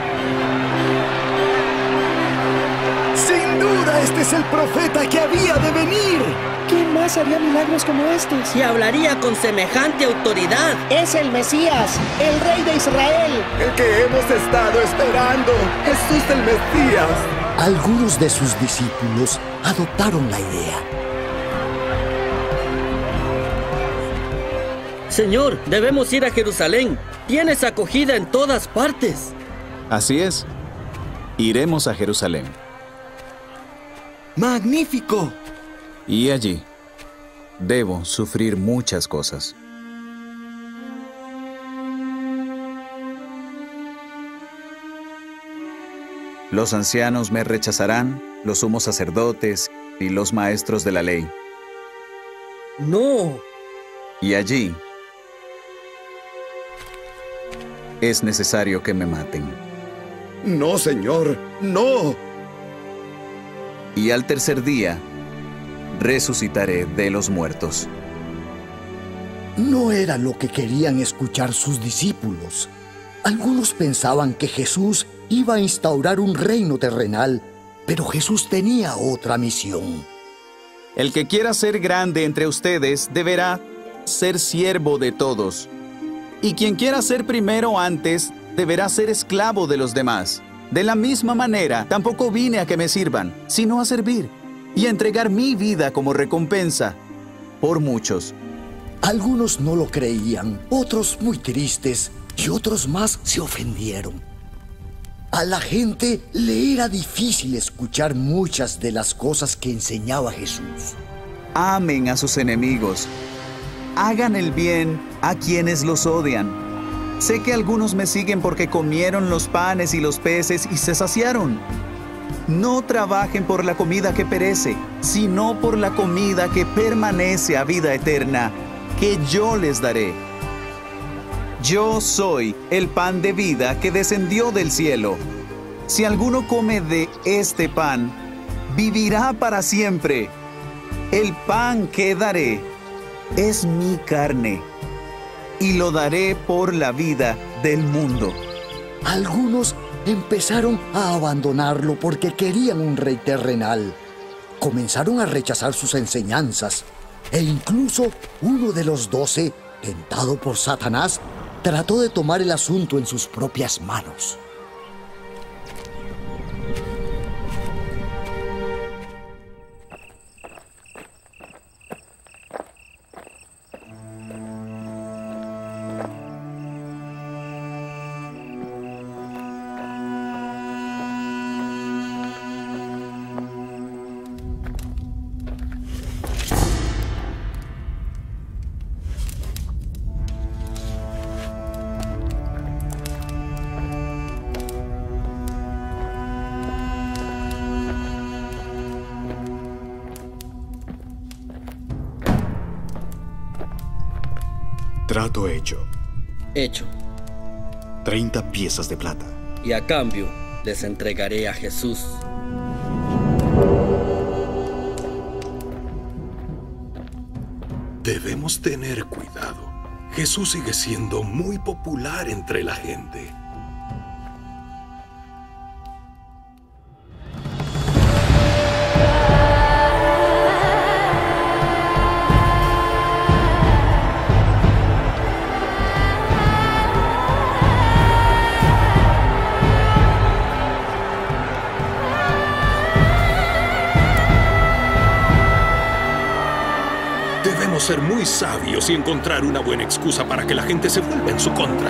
Sin duda, este es el profeta que había de venir. ¿Quién más haría milagros como estos? Y hablaría con semejante autoridad. Es el Mesías, el rey de Israel. El que hemos estado esperando. Jesús el Mesías. Algunos de sus discípulos adoptaron la idea. Señor, debemos ir a Jerusalén. Tienes acogida en todas partes. Así es. Iremos a Jerusalén. ¡Magnífico! Y allí debo sufrir muchas cosas. Los ancianos me rechazarán, los sumos sacerdotes y los maestros de la ley. ¡No! Y allí es necesario que me maten. No, Señor, no. Y al tercer día resucitaré de los muertos. No era lo que querían escuchar sus discípulos. Algunos pensaban que Jesús iba a instaurar un reino terrenal, pero Jesús tenía otra misión. El que quiera ser grande entre ustedes deberá ser siervo de todos. Y quien quiera ser primero antes deberá ser esclavo de los demás. De la misma manera, tampoco vine a que me sirvan, sino a servir y a entregar mi vida como recompensa por muchos. Algunos no lo creían, otros muy tristes y otros más se ofendieron. A la gente le era difícil escuchar muchas de las cosas que enseñaba Jesús. Amen a sus enemigos. Hagan el bien a quienes los odian. Sé que algunos me siguen porque comieron los panes y los peces y se saciaron. No trabajen por la comida que perece, sino por la comida que permanece a vida eterna, que yo les daré. Yo soy el pan de vida que descendió del cielo. Si alguno come de este pan, vivirá para siempre. El pan que daré es mi carne, y lo daré por la vida del mundo. Algunos empezaron a abandonarlo porque querían un rey terrenal. Comenzaron a rechazar sus enseñanzas. E incluso uno de los 12, tentado por Satanás, trató de tomar el asunto en sus propias manos. Trato hecho. Hecho. 30 piezas de plata. Y a cambio, les entregaré a Jesús. Debemos tener cuidado. Jesús sigue siendo muy popular entre la gente. Debemos ser muy sabios y encontrar una buena excusa para que la gente se vuelva en su contra.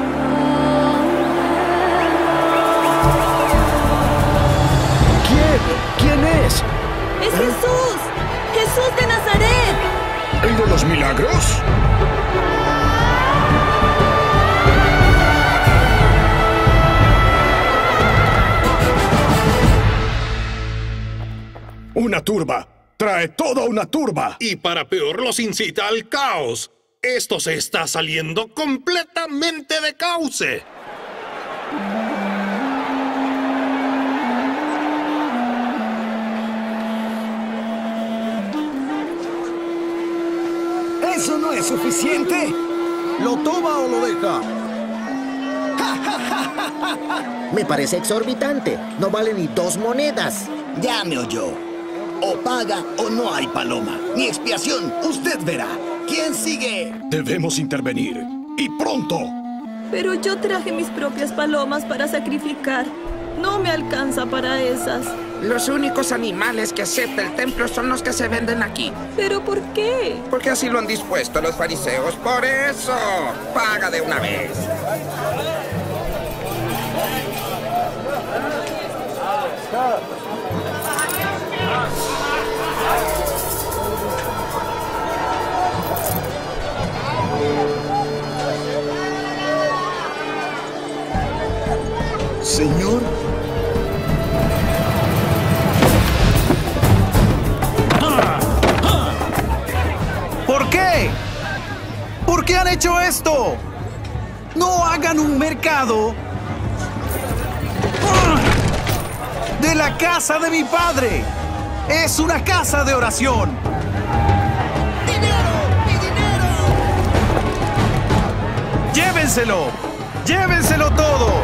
¿Quién es? ¡Es Jesús! ¡Jesús de Nazaret! ¿El de los milagros? Una turba. Trae toda una turba. Y para peor, los incita al caos. Esto se está saliendo completamente de cauce. ¿Eso no es suficiente? ¿Lo toma o lo deja? Me parece exorbitante. No vale ni 2 monedas. Ya me oyó. O paga o no hay paloma. Ni expiación. Usted verá. ¿Quién sigue? Debemos intervenir. ¡Y pronto! Pero yo traje mis propias palomas para sacrificar. No me alcanza para esas. Los únicos animales que acepta el templo son los que se venden aquí. ¿Pero por qué? Porque así lo han dispuesto los fariseos. ¡Por eso! ¡Paga de una vez! Señor. ¿Por qué? ¿Por qué han hecho esto? No hagan un mercado de la casa de mi padre. Es una casa de oración. ¡Dinero! ¡Mi dinero! ¡Llévenselo! ¡Llévenselo todo!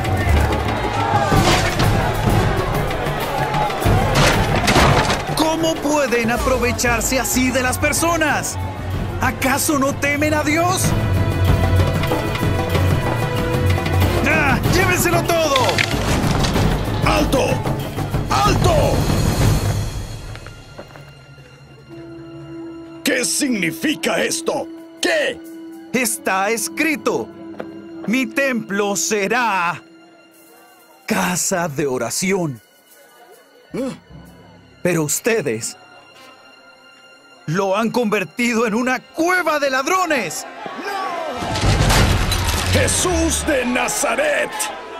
¿Cómo pueden aprovecharse así de las personas? ¿Acaso no temen a Dios? ¡Ah! ¡Llévenselo todo! ¡Alto! ¡Alto! ¿Qué significa esto? ¿Qué? Está escrito: mi templo será casa de oración. Pero ustedes lo han convertido en una cueva de ladrones. ¡Jesús de Nazaret!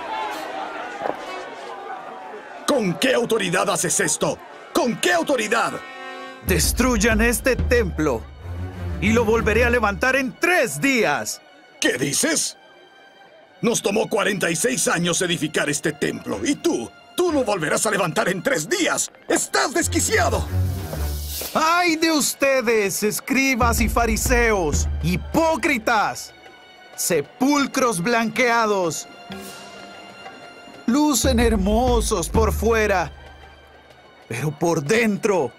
¿Con qué autoridad haces esto? ¿Con qué autoridad? Destruyan este templo y lo volveré a levantar en 3 días. ¿Qué dices? Nos tomó 46 años edificar este templo. ¿Y tú lo volverás a levantar en 3 días? ¡Estás desquiciado! ¡Ay de ustedes, escribas y fariseos, hipócritas! Sepulcros blanqueados. Lucen hermosos por fuera, pero por dentro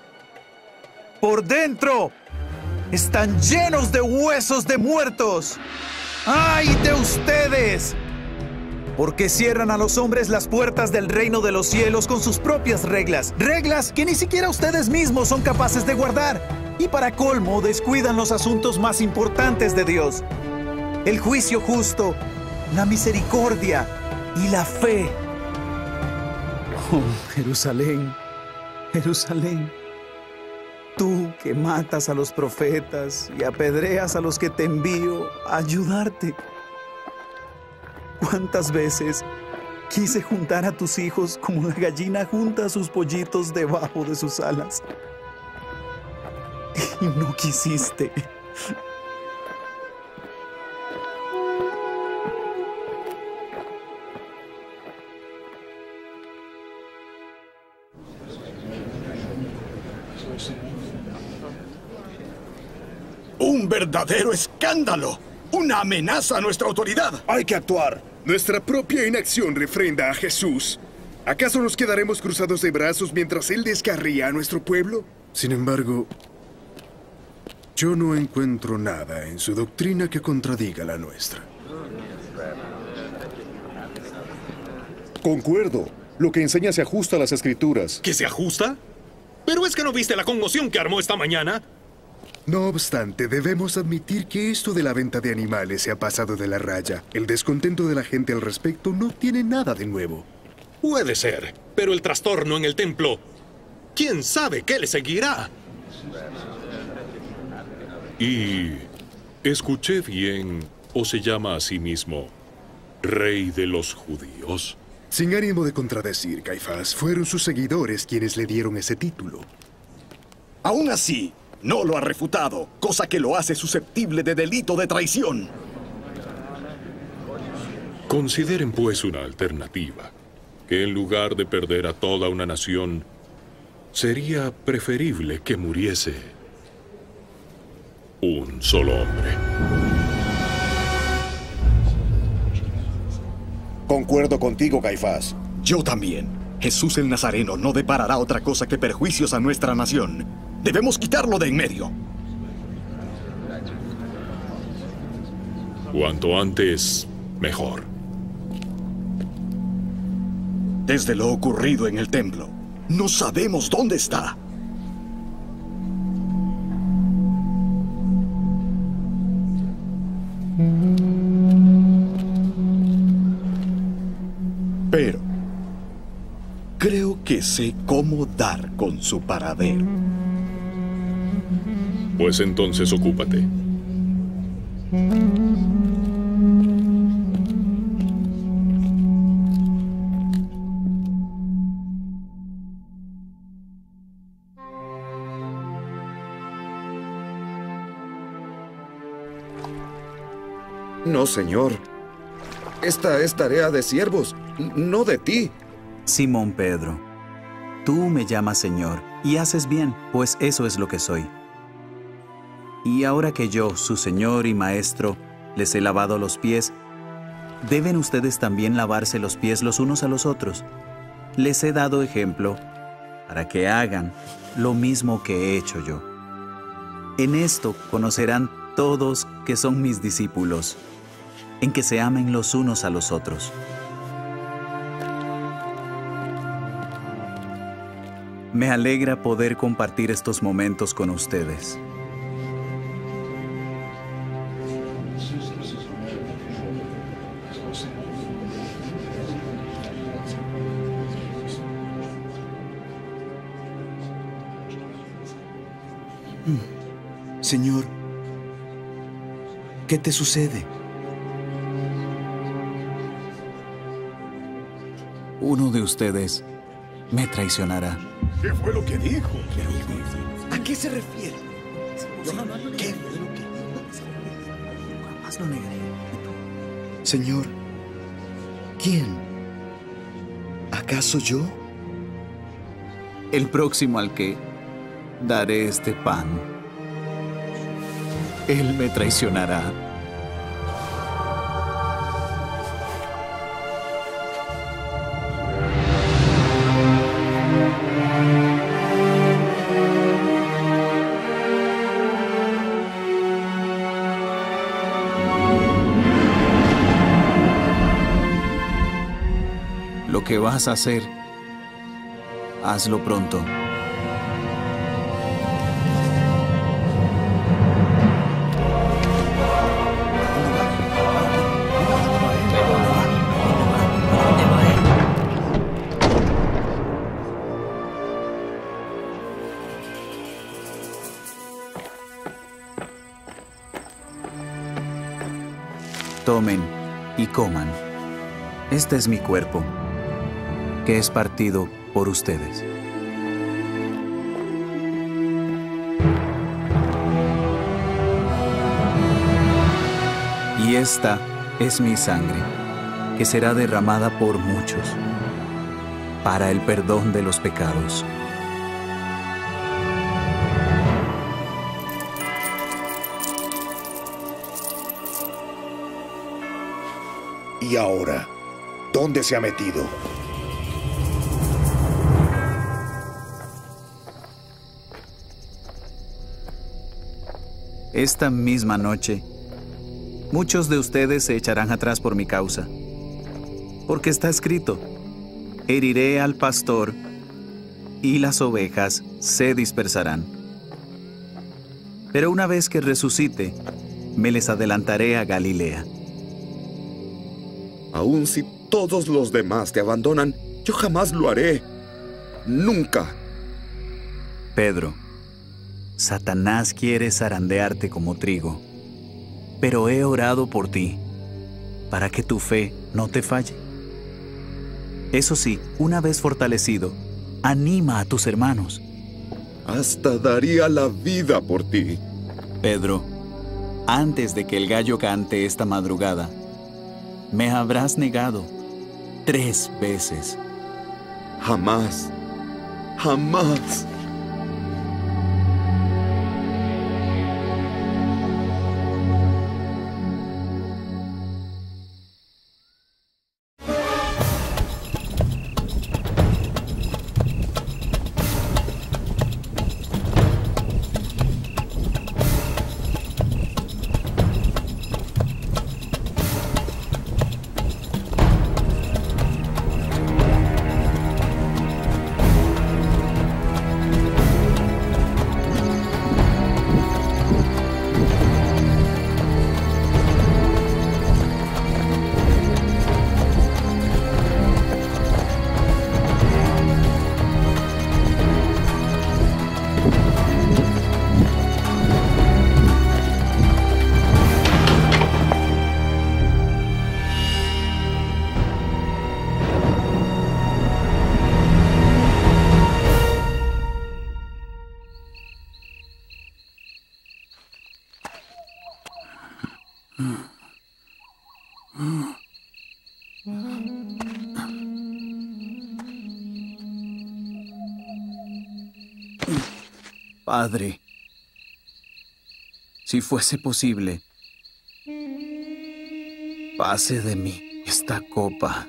están llenos de huesos de muertos. ¡Ay de ustedes! Porque cierran a los hombres las puertas del reino de los cielos con sus propias reglas. Reglas que ni siquiera ustedes mismos son capaces de guardar. Y para colmo, descuidan los asuntos más importantes de Dios: el juicio justo, la misericordia y la fe. Oh, Jerusalén, Jerusalén, tú que matas a los profetas y apedreas a los que te envío a ayudarte. ¿Cuántas veces quise juntar a tus hijos como la gallina junta a sus pollitos debajo de sus alas? Y no quisiste. Un verdadero escándalo. Una amenaza a nuestra autoridad. Hay que actuar. Nuestra propia inacción refrenda a Jesús. ¿Acaso nos quedaremos cruzados de brazos mientras Él descarría a nuestro pueblo? Sin embargo, yo no encuentro nada en su doctrina que contradiga la nuestra. Concuerdo. Lo que enseña se ajusta a las Escrituras. ¿Que se ajusta? ¿Pero es que no viste la conmoción que armó esta mañana? No obstante, debemos admitir que esto de la venta de animales se ha pasado de la raya. El descontento de la gente al respecto no tiene nada de nuevo. Puede ser, pero el trastorno en el templo, ¿quién sabe qué le seguirá? Y escuché bien, ¿o se llama a sí mismo Rey de los Judíos? Sin ánimo de contradecir, Caifás, fueron sus seguidores quienes le dieron ese título. Aún así, no lo ha refutado, cosa que lo hace susceptible de delito de traición. Consideren pues una alternativa, que en lugar de perder a toda una nación, sería preferible que muriese un solo hombre. Concuerdo contigo, Caifás. Yo también. Jesús el Nazareno no deparará otra cosa que perjuicios a nuestra nación. Debemos quitarlo de en medio. Cuanto antes, mejor. Desde lo ocurrido en el templo, no sabemos dónde está. Pero creo que sé cómo dar con su paradero. Pues entonces ocúpate. No, señor. Esta es tarea de siervos, no de ti. Simón Pedro, tú me llamas Señor, y haces bien, pues eso es lo que soy. Y ahora que yo, su Señor y Maestro, les he lavado los pies, deben ustedes también lavarse los pies los unos a los otros. Les he dado ejemplo para que hagan lo mismo que he hecho yo. En esto conocerán todos que son mis discípulos, en que se amen los unos a los otros. Me alegra poder compartir estos momentos con ustedes. Señor, ¿qué te sucede? Uno de ustedes me traicionará. ¿Qué fue lo que dijo? ¿A qué se refiere? ¿Qué fue lo que dijo? Jamás lo negaré. Señor, ¿quién? ¿Acaso yo? El próximo al que daré este pan. Él me traicionará. Lo que vas a hacer, hazlo pronto. Tomen y coman. Este es mi cuerpo, que es partido por ustedes. Y esta es mi sangre, que será derramada por muchos, para el perdón de los pecados. ¿Y ahora? ¿Dónde se ha metido? Esta misma noche, muchos de ustedes se echarán atrás por mi causa. Porque está escrito, heriré al pastor y las ovejas se dispersarán. Pero una vez que resucite, me les adelantaré a Galilea. Aun si todos los demás te abandonan, yo jamás lo haré. Nunca. Pedro, Satanás quiere zarandearte como trigo, pero he orado por ti, para que tu fe no te falle. Eso sí, una vez fortalecido, anima a tus hermanos. Hasta daría la vida por ti. Pedro, antes de que el gallo cante esta madrugada, me habrás negado 3 veces. Jamás. Jamás. Padre, si fuese posible, pase de mí esta copa.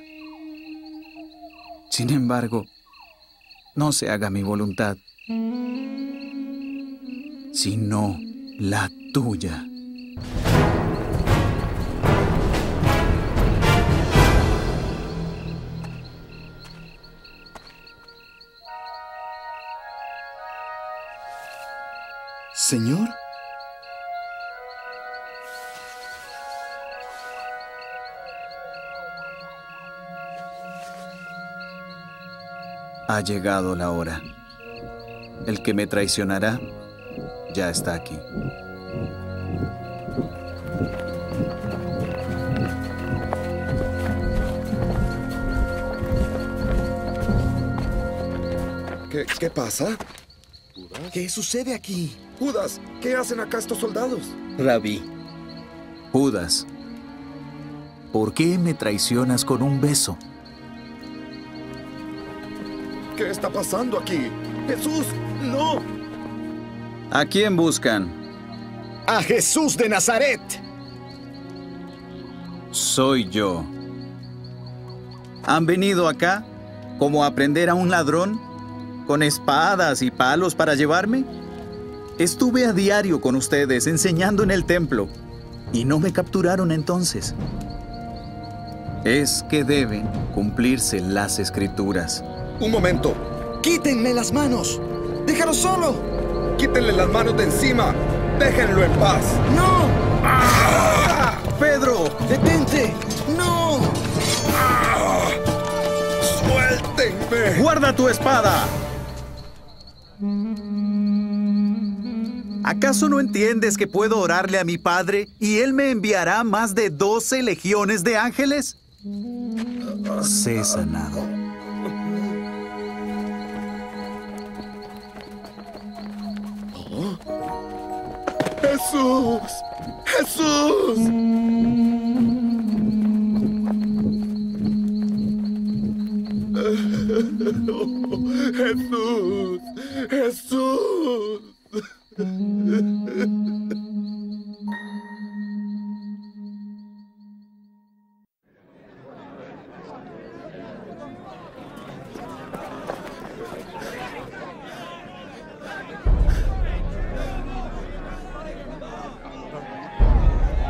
Sin embargo, no se haga mi voluntad, sino la tuya. Señor. Ha llegado la hora. El que me traicionará ya está aquí. ¿Qué pasa? ¿Qué sucede aquí? Judas, ¿qué hacen acá estos soldados? Rabí. Judas, ¿por qué me traicionas con un beso? ¿Qué está pasando aquí? ¡Jesús, no! ¿A quién buscan? ¡A Jesús de Nazaret! Soy yo. ¿Han venido acá como a prender a un ladrón con espadas y palos para llevarme? Estuve a diario con ustedes enseñando en el templo y no me capturaron entonces. Es que deben cumplirse las escrituras. ¡Un momento! ¡Quítenle las manos! ¡Déjalo solo! ¡Quítenle las manos de encima! ¡Déjenlo en paz! ¡No! ¡Ah! ¡Pedro! ¡Detente! ¡No! ¡Ah! ¡Suéltenme! ¡Guarda tu espada! ¿Acaso no entiendes que puedo orarle a mi Padre y Él me enviará más de 12 legiones de ángeles? Sé sanado. ¿Oh? ¡Jesús! ¡Jesús! ¡Jesús! ¡Jesús!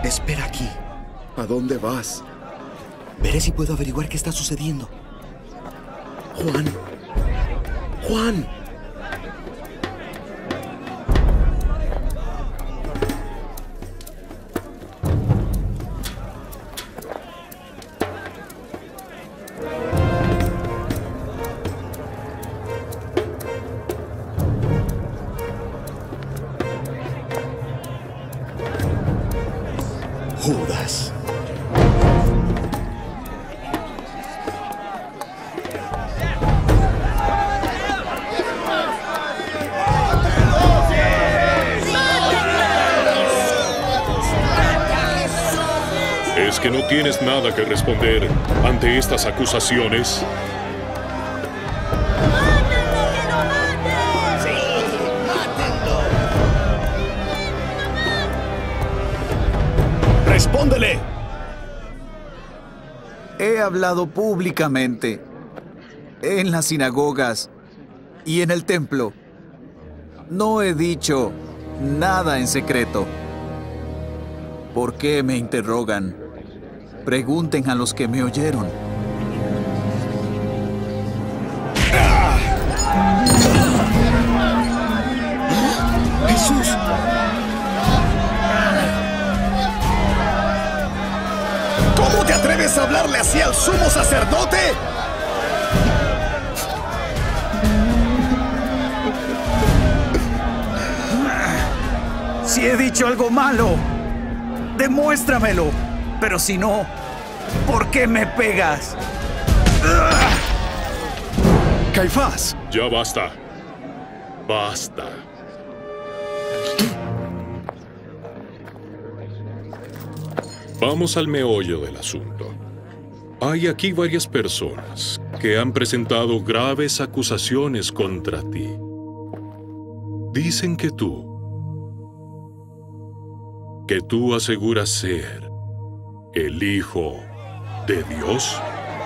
Espera aquí. ¿A dónde vas? Veré si puedo averiguar qué está sucediendo. Juan. Juan. Judas. ¿Es que no tienes nada que responder ante estas acusaciones? ¡Respóndele! He hablado públicamente, en las sinagogas y en el templo. No he dicho nada en secreto. ¿Por qué me interrogan? Pregunten a los que me oyeron. ¡Jesús! ¿Cómo te atreves a hablarle así al sumo sacerdote? Si he dicho algo malo, demuéstramelo. Pero si no, ¿por qué me pegas? Caifás. Ya basta. Basta. Vamos al meollo del asunto. Hay aquí varias personas que han presentado graves acusaciones contra ti. Dicen que tú aseguras ser el Hijo de Dios.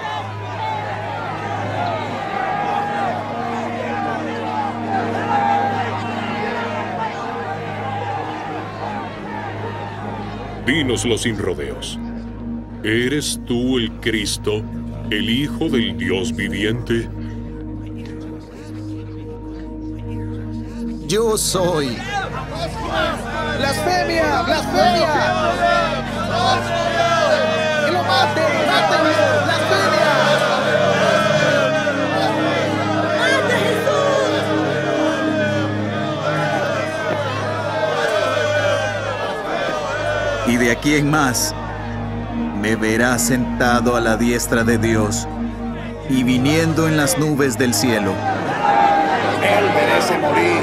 Dínoslo sin rodeos. ¿Eres tú el Cristo, el Hijo del Dios viviente? Yo soy. ¡Blasfemia! ¡Blasfemia! ¡Que lo maten! ¡Mátenlo! ¡Blasfemia! ¡Mata a Jesús! Y de aquí en más, me verás sentado a la diestra de Dios y viniendo en las nubes del cielo. Él merece morir.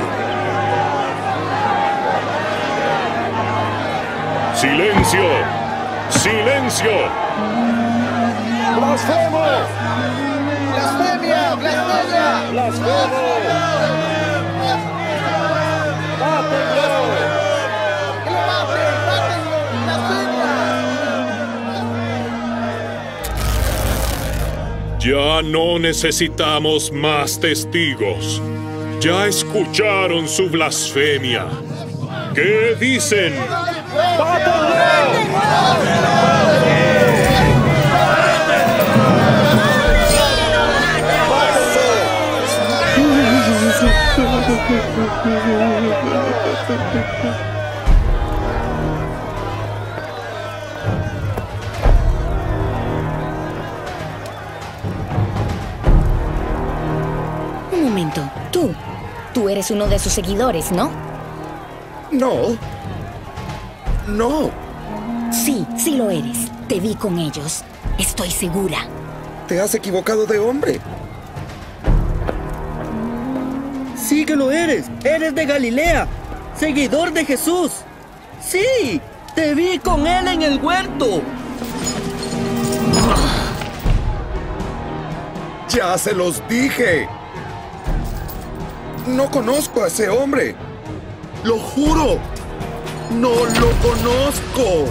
¡Silencio! ¡Silencio! ¡Blasfemo! ¡Blasfemia! ¡Blasfemia! ¡Blasfemo! ¡Mátenlo! ¡Que lo maten! ¡Mátenlo! ¡Blasfemia! Ya no necesitamos más testigos. Ya escucharon su blasfemia. ¿Qué dicen? Un momento. Tú eres uno de sus seguidores, ¿no? No. No. Sí, sí lo eres. Te vi con ellos. Estoy segura. Te has equivocado de hombre. Sí que lo eres. Eres de Galilea. Seguidor de Jesús. Sí, te vi con él en el huerto. Ya se los dije. No conozco a ese hombre. Lo juro. No lo conozco.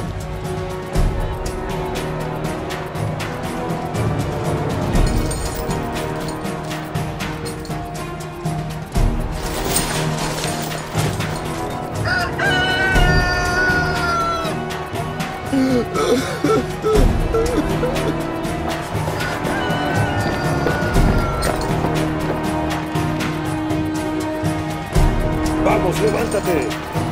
¡Vamos, levántate!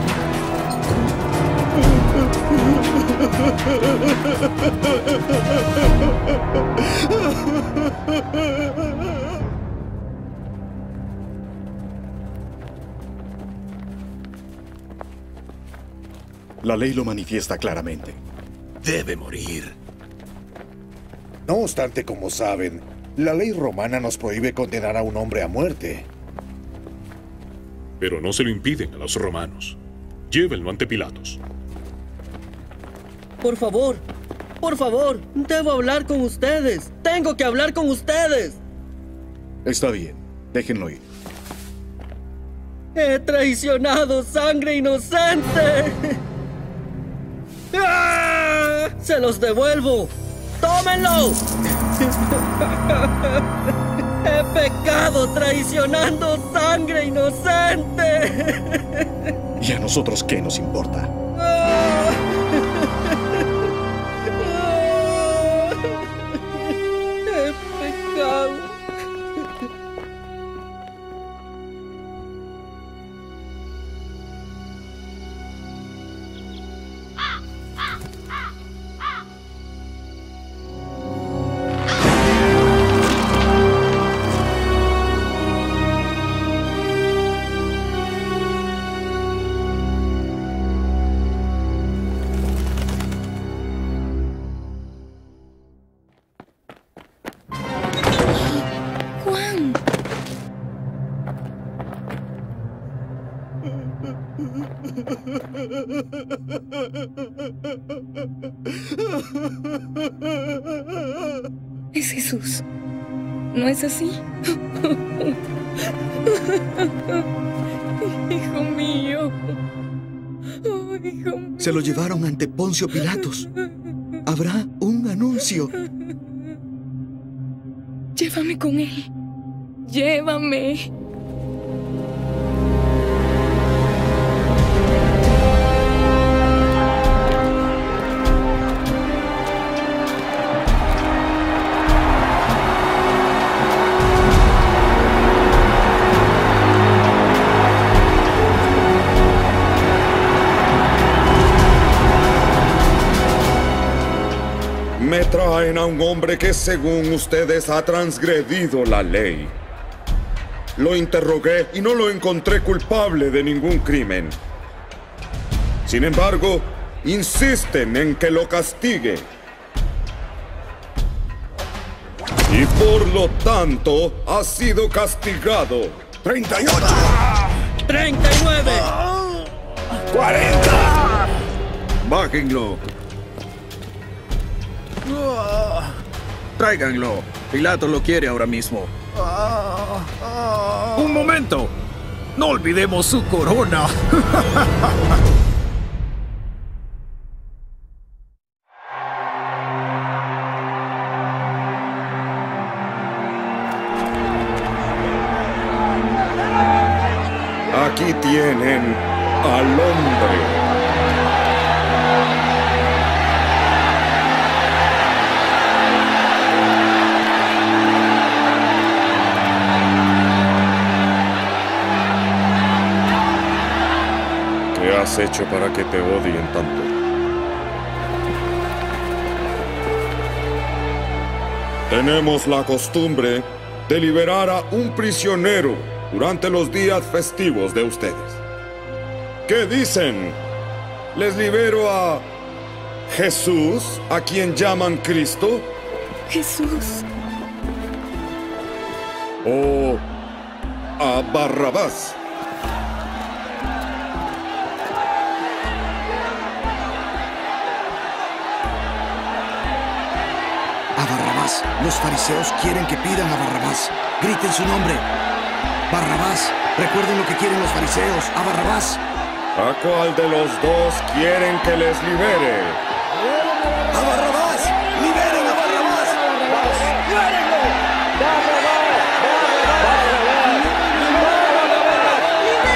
La ley lo manifiesta claramente. Debe morir. No obstante, como saben, la ley romana nos prohíbe condenar a un hombre a muerte. Pero no se lo impiden a los romanos. Llévenlo ante Pilatos. Por favor, debo hablar con ustedes. Tengo que hablar con ustedes. Está bien, déjenlo ir. He traicionado sangre inocente. ¡Ah! ¡Se los devuelvo! ¡Tómenlo! He pecado traicionando sangre inocente. ¿Y a nosotros qué nos importa? He pecado. Es Jesús. ¿No es así? Hijo mío. Oh, hijo mío. Se lo llevaron ante Poncio Pilatos. Habrá un anuncio. Llévame con él. Llévame. Me traen a un hombre que, según ustedes, ha transgredido la ley. Lo interrogué y no lo encontré culpable de ningún crimen. Sin embargo, insisten en que lo castigue. Y por lo tanto, ha sido castigado. 38. 39. 40. Bájenlo. Tráiganlo. Pilato lo quiere ahora mismo. ¡Un momento! ¡No olvidemos su corona! Aquí tienen al hombre. ¿Qué has hecho para que te odien tanto? Tenemos la costumbre de liberar a un prisionero durante los días festivos de ustedes. ¿Qué dicen? ¿Les libero a Jesús, a quien llaman Cristo? Jesús. ¿O a Barrabás? A Barrabás. Los fariseos quieren que pidan a Barrabás. Griten su nombre. Barrabás. Recuerden lo que quieren los fariseos. A Barrabás. ¿A cuál de los dos quieren que les libere? ¡A Barrabás! ¡Liberen a Barrabás! ¡Libérenlo!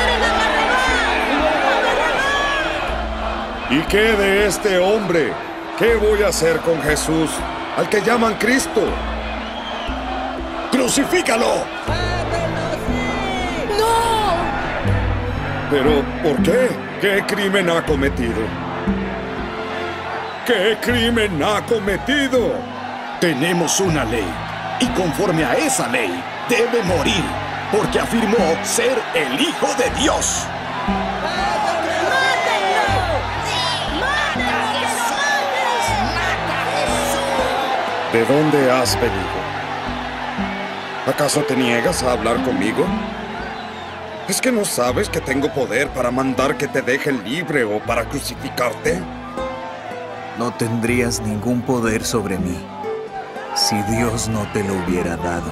¿Y qué de este hombre? ¿Qué voy a hacer con Jesús, al que llaman Cristo? ¡Crucifícalo! ¡No! ¿Pero por qué? ¿Qué crimen ha cometido? ¿Qué crimen ha cometido? Tenemos una ley, y conforme a esa ley, debe morir, porque afirmó ser el Hijo de Dios. ¿De dónde has venido? ¿Acaso te niegas a hablar conmigo? ¿Es que no sabes que tengo poder para mandar que te dejen libre o para crucificarte? No tendrías ningún poder sobre mí si Dios no te lo hubiera dado.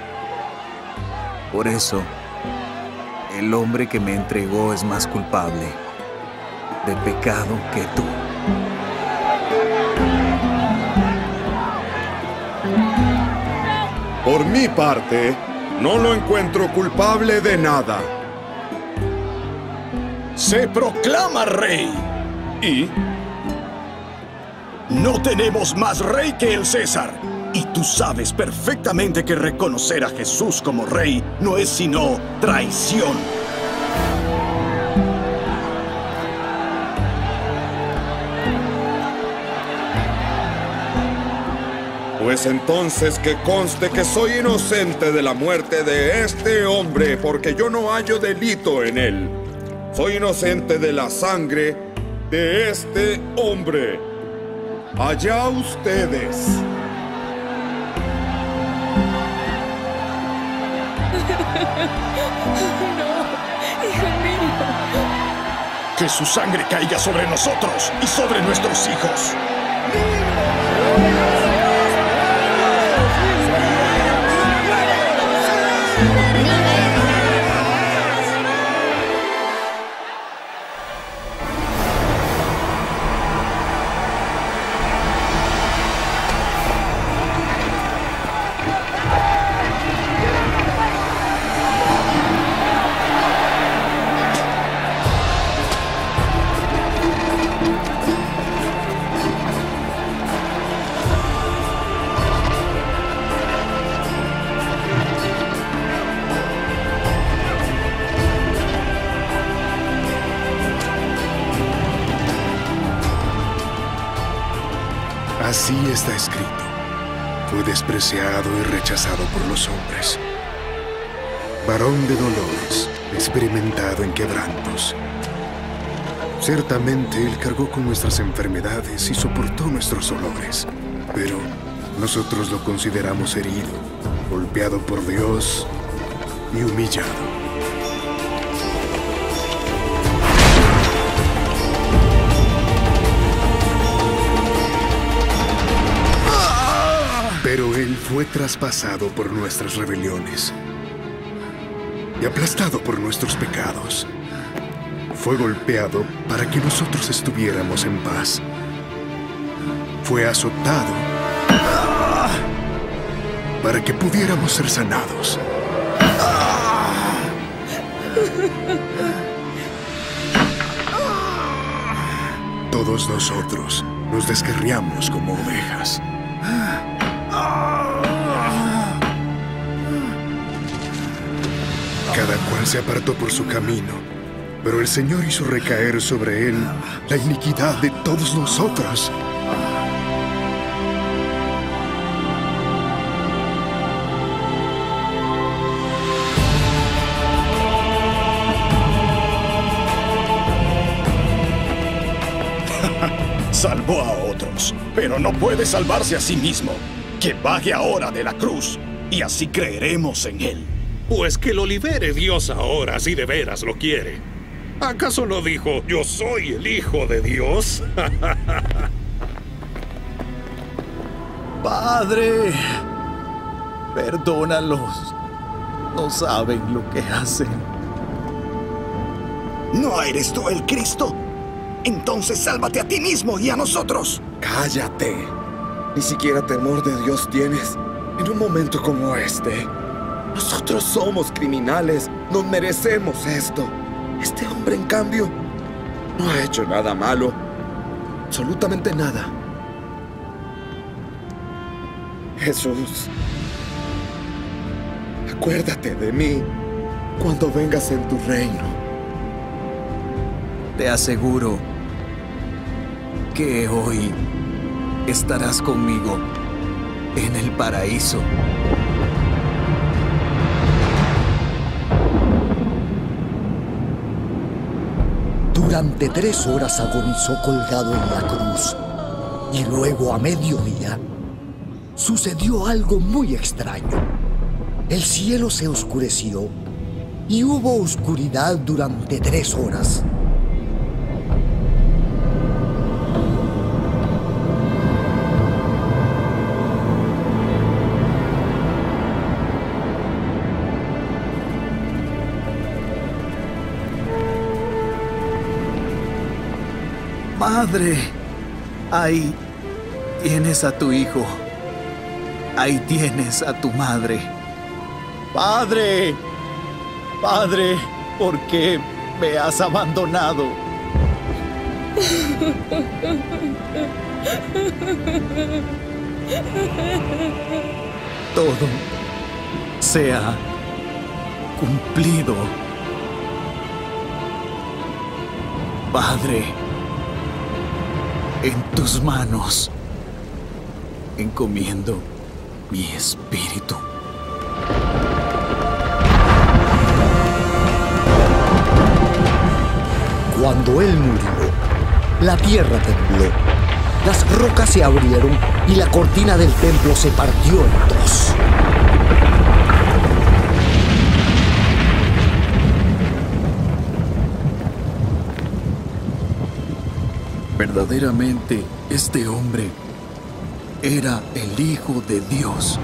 Por eso, el hombre que me entregó es más culpable de pecado que tú. Por mi parte, no lo encuentro culpable de nada. Se proclama rey. ¿Y? No tenemos más rey que el César. Y tú sabes perfectamente que reconocer a Jesús como rey no es sino traición. Pues entonces que conste que soy inocente de la muerte de este hombre, porque yo no hallo delito en él. Soy inocente de la sangre de este hombre. Allá ustedes. No, hijo mío. Que su sangre caiga sobre nosotros y sobre nuestros hijos. Así está escrito. Fue despreciado y rechazado por los hombres. Varón de dolores, experimentado en quebrantos. Ciertamente Él cargó con nuestras enfermedades y soportó nuestros dolores. Pero nosotros lo consideramos herido, golpeado por Dios y humillado. Pero Él fue traspasado por nuestras rebeliones y aplastado por nuestros pecados. Fue golpeado para que nosotros estuviéramos en paz. Fue azotado para que pudiéramos ser sanados. Todos nosotros nos descarriamos como ovejas. Cada cual se apartó por su camino, pero el Señor hizo recaer sobre él la iniquidad de todos nosotros. Salvó a otros, pero no puede salvarse a sí mismo. Que baje ahora de la cruz, y así creeremos en él. Pues que lo libere Dios ahora, si de veras lo quiere. ¿Acaso no dijo, yo soy el Hijo de Dios? Padre, perdónalos. No saben lo que hacen. ¿No eres tú el Cristo? Entonces sálvate a ti mismo y a nosotros. Cállate. Ni siquiera temor de Dios tienes en un momento como este. Nosotros somos criminales, no merecemos esto. Este hombre, en cambio, no ha hecho nada malo. Absolutamente nada. Jesús, acuérdate de mí cuando vengas en tu reino. Te aseguro que hoy estarás conmigo en el paraíso. Durante 3 horas agonizó colgado en la cruz. Y luego, a mediodía, sucedió algo muy extraño. El cielo se oscureció y hubo oscuridad durante 3 horas. Madre, ahí tienes a tu hijo. Ahí tienes a tu madre. Padre, Padre, ¿por qué me has abandonado? Todo se ha cumplido. Padre, en tus manos encomiendo mi espíritu. Cuando él murió, la tierra tembló, las rocas se abrieron y la cortina del templo se partió en 2. Verdaderamente, este hombre era el Hijo de Dios.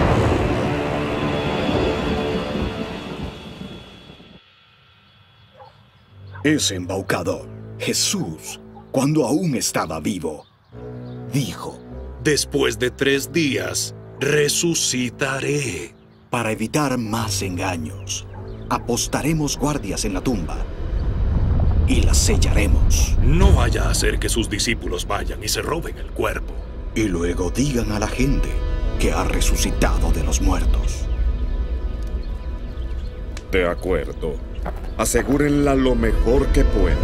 Ese embaucador, Jesús, cuando aún estaba vivo, dijo: después de 3 días, resucitaré. Para evitar más engaños, apostaremos guardias en la tumba y la sellaremos. No vaya a hacer que sus discípulos vayan y se roben el cuerpo. Y luego digan a la gente que ha resucitado de los muertos. De acuerdo. Asegúrenla lo mejor que puedan.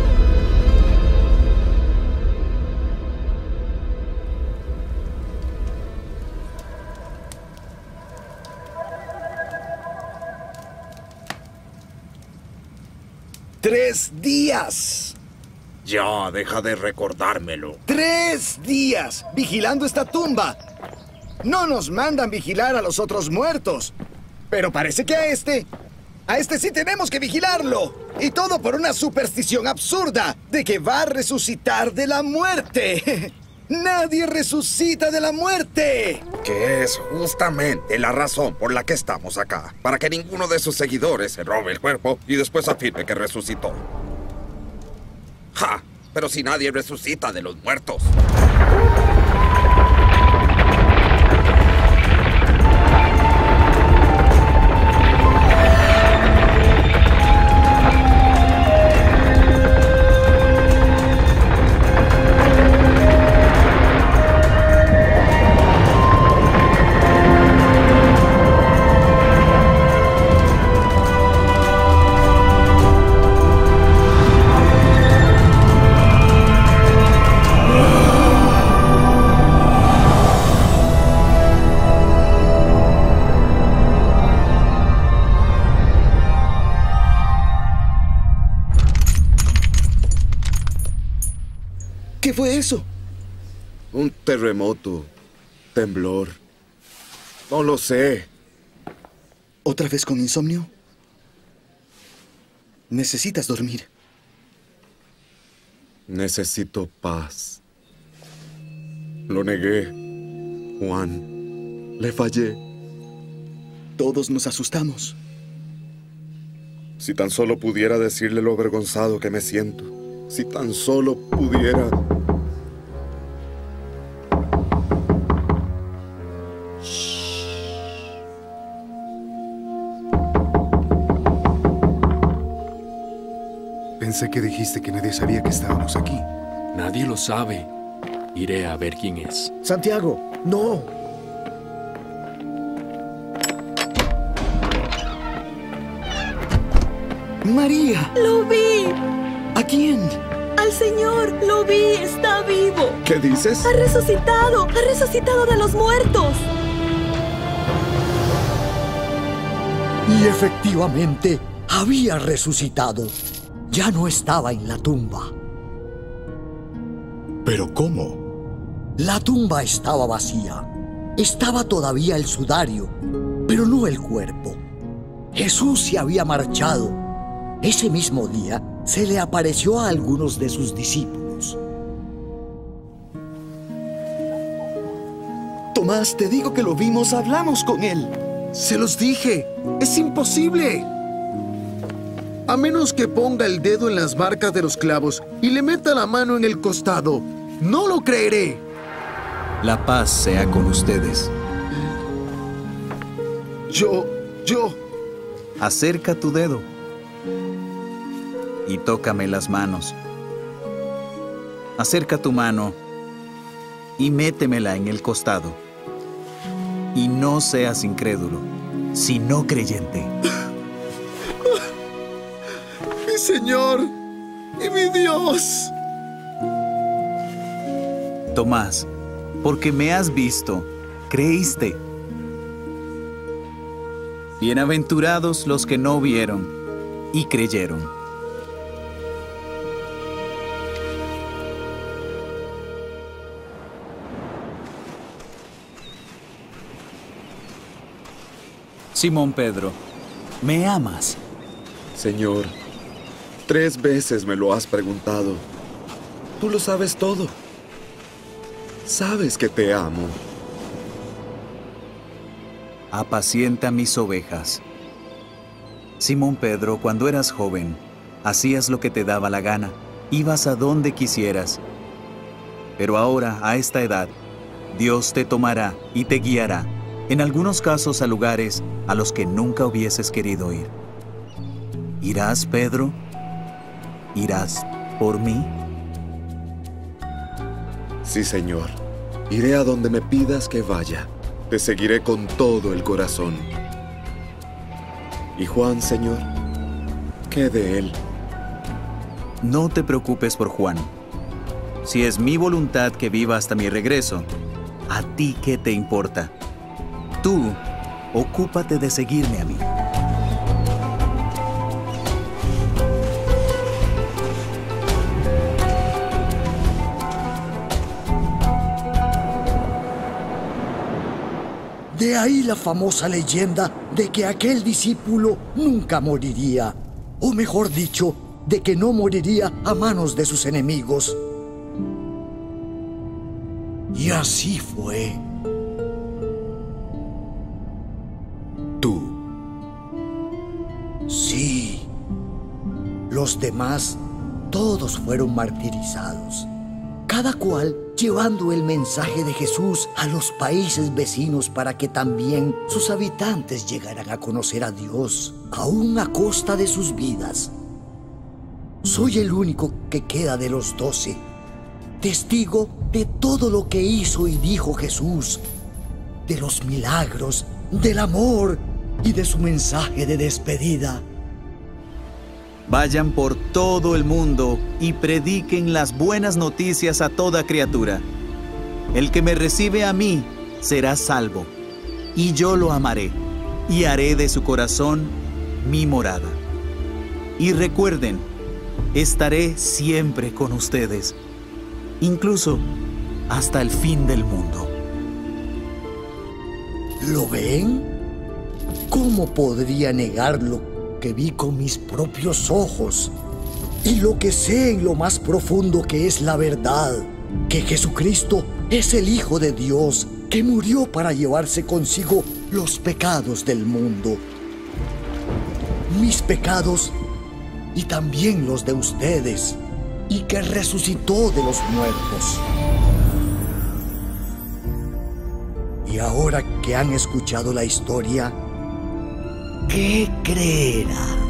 ¡3 días! Ya, deja de recordármelo. 3 días vigilando esta tumba. No nos mandan vigilar a los otros muertos. Pero parece que a este sí tenemos que vigilarlo. Y todo por una superstición absurda de que va a resucitar de la muerte. ¡Nadie resucita de la muerte! Que es justamente la razón por la que estamos acá. Para que ninguno de sus seguidores se robe el cuerpo y después afirme que resucitó. ¡Ja! Pero si nadie resucita de los muertos. ¿Qué fue eso? Un terremoto. Temblor. No lo sé. ¿Otra vez con insomnio? Necesitas dormir. Necesito paz. Lo negué, Juan. Le fallé. Todos nos asustamos. Si tan solo pudiera decirle lo avergonzado que me siento. Si tan solo pudiera... Pensé que dijiste que nadie sabía que estábamos aquí. Nadie lo sabe. Iré a ver quién es. Santiago, no. María. ¡Lo vi! ¿A quién? ¡Al Señor! ¡Lo vi! ¡Está vivo! ¿Qué dices? ¡Ha resucitado! ¡Ha resucitado de los muertos! Y efectivamente, había resucitado. Ya no estaba en la tumba. ¿Pero cómo? La tumba estaba vacía. Estaba todavía el sudario, pero no el cuerpo. Jesús se había marchado. Ese mismo día se le apareció a algunos de sus discípulos. Tomás, te digo que lo vimos, hablamos con él. Se los dije, es imposible. A menos que ponga el dedo en las marcas de los clavos y le meta la mano en el costado, no lo creeré. La paz sea con ustedes. Yo... Acerca tu dedo y tócame las manos. Acerca tu mano y métemela en el costado. Y no seas incrédulo, sino creyente. ¡Mi Señor y mi Dios! Tomás, porque me has visto, creíste. Bienaventurados los que no vieron y creyeron. Simón Pedro, ¿me amas? Señor, 3 veces me lo has preguntado. Tú lo sabes todo. Sabes que te amo. Apacienta mis ovejas. Simón Pedro, cuando eras joven, hacías lo que te daba la gana, ibas a donde quisieras. Pero ahora, a esta edad, Dios te tomará y te guiará, en algunos casos a lugares a los que nunca hubieses querido ir. ¿Irás, Pedro? ¿Irás por mí? Sí, Señor. Iré a donde me pidas que vaya. Te seguiré con todo el corazón. ¿Y Juan, Señor? ¿Qué de él? No te preocupes por Juan. Si es mi voluntad que viva hasta mi regreso, ¿a ti qué te importa? Tú, ocúpate de seguirme a mí. De ahí la famosa leyenda de que aquel discípulo nunca moriría, o mejor dicho, de que no moriría a manos de sus enemigos. Y así fue. ¿Tú? Sí. Los demás, todos fueron martirizados, cada cual llevando el mensaje de Jesús a los países vecinos para que también sus habitantes llegaran a conocer a Dios, aún a costa de sus vidas. Soy el único que queda de los 12, testigo de todo lo que hizo y dijo Jesús, de los milagros, del amor y de su mensaje de despedida. Vayan por todo el mundo y prediquen las buenas noticias a toda criatura. El que me recibe a mí será salvo, y yo lo amaré, y haré de su corazón mi morada. Y recuerden, estaré siempre con ustedes, incluso hasta el fin del mundo. ¿Lo ven? ¿Cómo podría negarlo? Que vi con mis propios ojos y lo que sé en lo más profundo que es la verdad, que Jesucristo es el Hijo de Dios que murió para llevarse consigo los pecados del mundo, mis pecados y también los de ustedes, y que resucitó de los muertos. Y ahora que han escuchado la historia, ¿qué creerán?